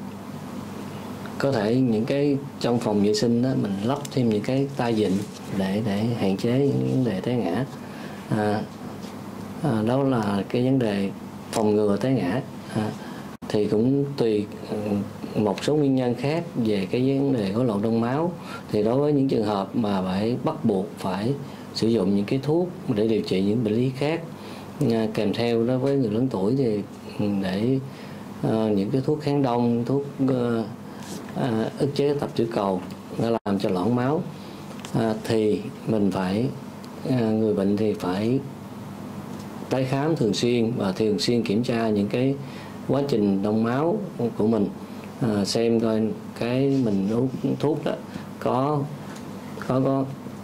có thể những cái trong phòng vệ sinh đó mình lắp thêm những cái tay vịn để để hạn chế những vấn đề té ngã. À, à, đó là cái vấn đề phòng ngừa té ngã. À, thì cũng tùy một số nguyên nhân khác về cái vấn đề rối loạn đông máu. Thì đối với những trường hợp mà phải bắt buộc phải sử dụng những cái thuốc để điều trị những bệnh lý khác, à, kèm theo đối với người lớn tuổi thì để à, những cái thuốc kháng đông, thuốc à, à, ức chế tập tiểu cầu nó làm cho loãng máu, à, thì mình phải à, người bệnh thì phải tái khám thường xuyên và thường xuyên kiểm tra những cái quá trình đông máu của mình, à, xem coi cái mình uống thuốc đó có có có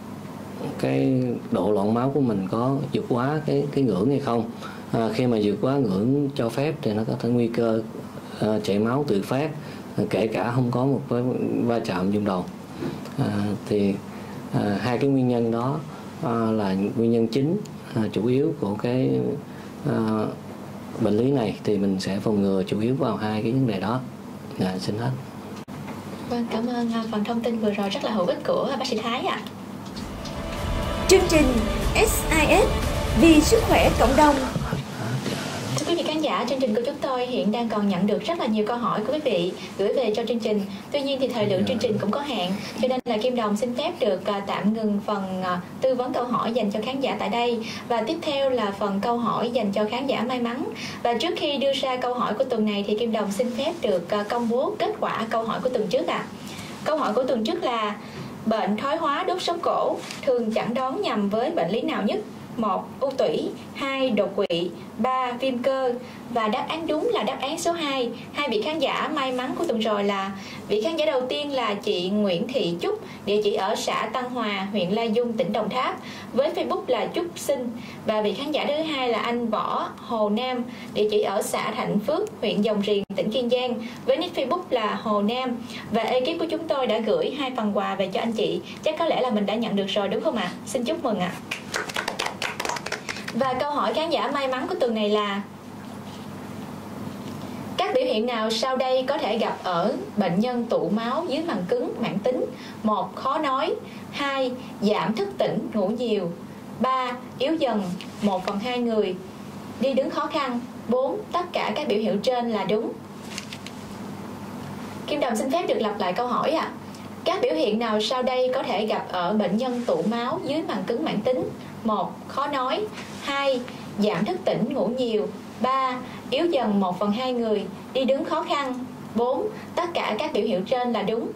cái độ loãng máu của mình có vượt quá cái cái ngưỡng hay không. À, khi mà vượt quá ngưỡng cho phép thì nó có thể nguy cơ à, chảy máu tự phát, à, kể cả không có một cái va chạm vùng đầu. À, thì à, hai cái nguyên nhân đó à, là nguyên nhân chính, à, chủ yếu của cái à, bệnh lý này, thì mình sẽ phòng ngừa chủ yếu vào hai cái vấn đề đó. À, xin hết. Vâng, cảm ơn phần thông tin vừa rồi rất là hữu ích của bác sĩ Thái ạ. À. Chương trình ét i ét vì sức khỏe cộng đồng. Thưa quý vị khán giả, chương trình của chúng tôi hiện đang còn nhận được rất là nhiều câu hỏi của quý vị gửi về cho chương trình. Tuy nhiên thì thời lượng chương trình cũng có hạn, cho nên là Kim Đồng xin phép được tạm ngừng phần tư vấn câu hỏi dành cho khán giả tại đây. Và tiếp theo là phần câu hỏi dành cho khán giả may mắn. Và trước khi đưa ra câu hỏi của tuần này thì Kim Đồng xin phép được công bố kết quả câu hỏi của tuần trước ạ. À. Câu hỏi của tuần trước là bệnh thoái hóa đốt sống cổ thường chẩn đoán nhầm với bệnh lý nào nhất? một. U tủy, hai. Đột quỵ, ba. Viêm cơ. Và đáp án đúng là đáp án số hai. Hai vị khán giả may mắn của tuần rồi là vị khán giả đầu tiên là chị Nguyễn Thị Trúc, địa chỉ ở xã Tân Hòa, huyện Lai Dung, tỉnh Đồng Tháp, với Facebook là Trúc Sinh. Và vị khán giả thứ hai là anh Võ Hồ Nam, địa chỉ ở xã Thạnh Phước, huyện Dòng Riềng, tỉnh Kiên Giang, với nick Facebook là Hồ Nam. Và ekip của chúng tôi đã gửi hai phần quà về cho anh chị. Chắc có lẽ là mình đã nhận được rồi đúng không ạ? À? Xin chúc mừng ạ. À. Và câu hỏi khán giả may mắn của tuần này là: các biểu hiện nào sau đây có thể gặp ở bệnh nhân tụ máu dưới màng cứng mãn tính? một. Khó nói, hai. Giảm thức tỉnh, ngủ nhiều, ba. Yếu dần, một phần hai người, đi đứng khó khăn, bốn. Tất cả các biểu hiện trên là đúng. Kim Đồng xin phép được lặp lại câu hỏi ạ. À. Các biểu hiện nào sau đây có thể gặp ở bệnh nhân tụ máu dưới màng cứng mãn tính? một. Khó nói, hai. Giảm thức tỉnh, ngủ nhiều, ba. Yếu dần một phần hai người, đi đứng khó khăn, bốn. Tất cả các biểu hiện trên là đúng.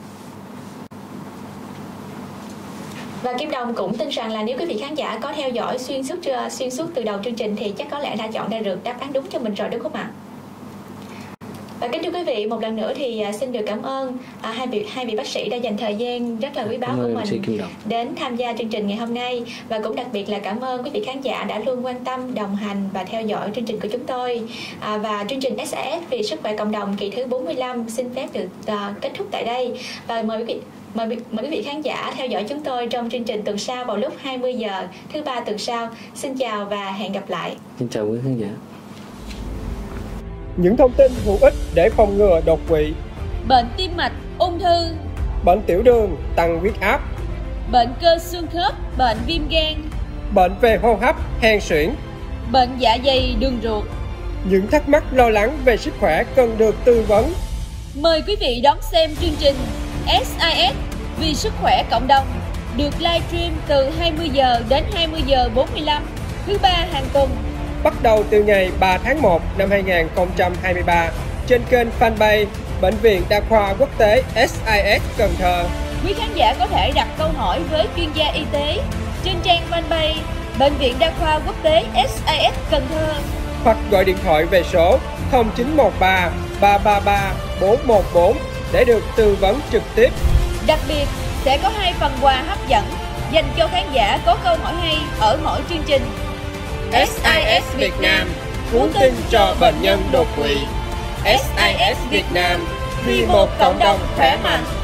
Và Kim Đồng cũng tin rằng là nếu quý vị khán giả có theo dõi xuyên suốt xuyên suốt từ đầu chương trình thì chắc có lẽ đã chọn ra được đáp án đúng cho mình rồi đúng không ạ? Và kính thưa quý vị, một lần nữa thì xin được cảm ơn à, hai vị hai vị bác sĩ đã dành thời gian rất là quý báu của mình đến tham gia chương trình ngày hôm nay, và cũng đặc biệt là cảm ơn quý vị khán giả đã luôn quan tâm, đồng hành và theo dõi chương trình của chúng tôi. À, và chương trình ét a ét vì sức khỏe cộng đồng kỳ thứ bốn mươi lăm xin phép được uh, kết thúc tại đây, và mời quý vị Mời, mời quý vị khán giả theo dõi chúng tôi trong chương trình tuần sau vào lúc hai mươi giờ thứ ba tuần sau. Xin chào và hẹn gặp lại. Xin chào quý khán giả. những thông tin hữu ích để phòng ngừa đột quỵ, bệnh tim mạch, ung thư, bệnh tiểu đường, tăng huyết áp, bệnh cơ xương khớp, bệnh viêm gan, bệnh về hô hấp, hen suyễn, bệnh dạ dày, đường ruột. Những thắc mắc lo lắng về sức khỏe cần được tư vấn. Mời quý vị đón xem chương trình ét i ét vì sức khỏe cộng đồng được livestream từ hai mươi giờ đến hai mươi giờ bốn mươi lăm thứ ba hàng tuần. Bắt đầu từ ngày ba tháng một năm hai nghìn không trăm hai mươi ba trên kênh fanpage Bệnh viện Đa khoa Quốc tế ét i ét Cần Thơ. Quý khán giả có thể đặt câu hỏi với chuyên gia y tế trên trang fanpage Bệnh viện Đa khoa Quốc tế ét i ét Cần Thơ hoặc gọi điện thoại về số không chín một ba ba ba ba bốn một bốn để được tư vấn trực tiếp. Đặc biệt sẽ có hai phần quà hấp dẫn dành cho khán giả có câu hỏi hay ở mỗi chương trình. ét i ét Việt Nam cuốn tin cho bệnh nhân đột quỵ. ét i ét Việt Nam vì một cộng đồng khỏe mạnh.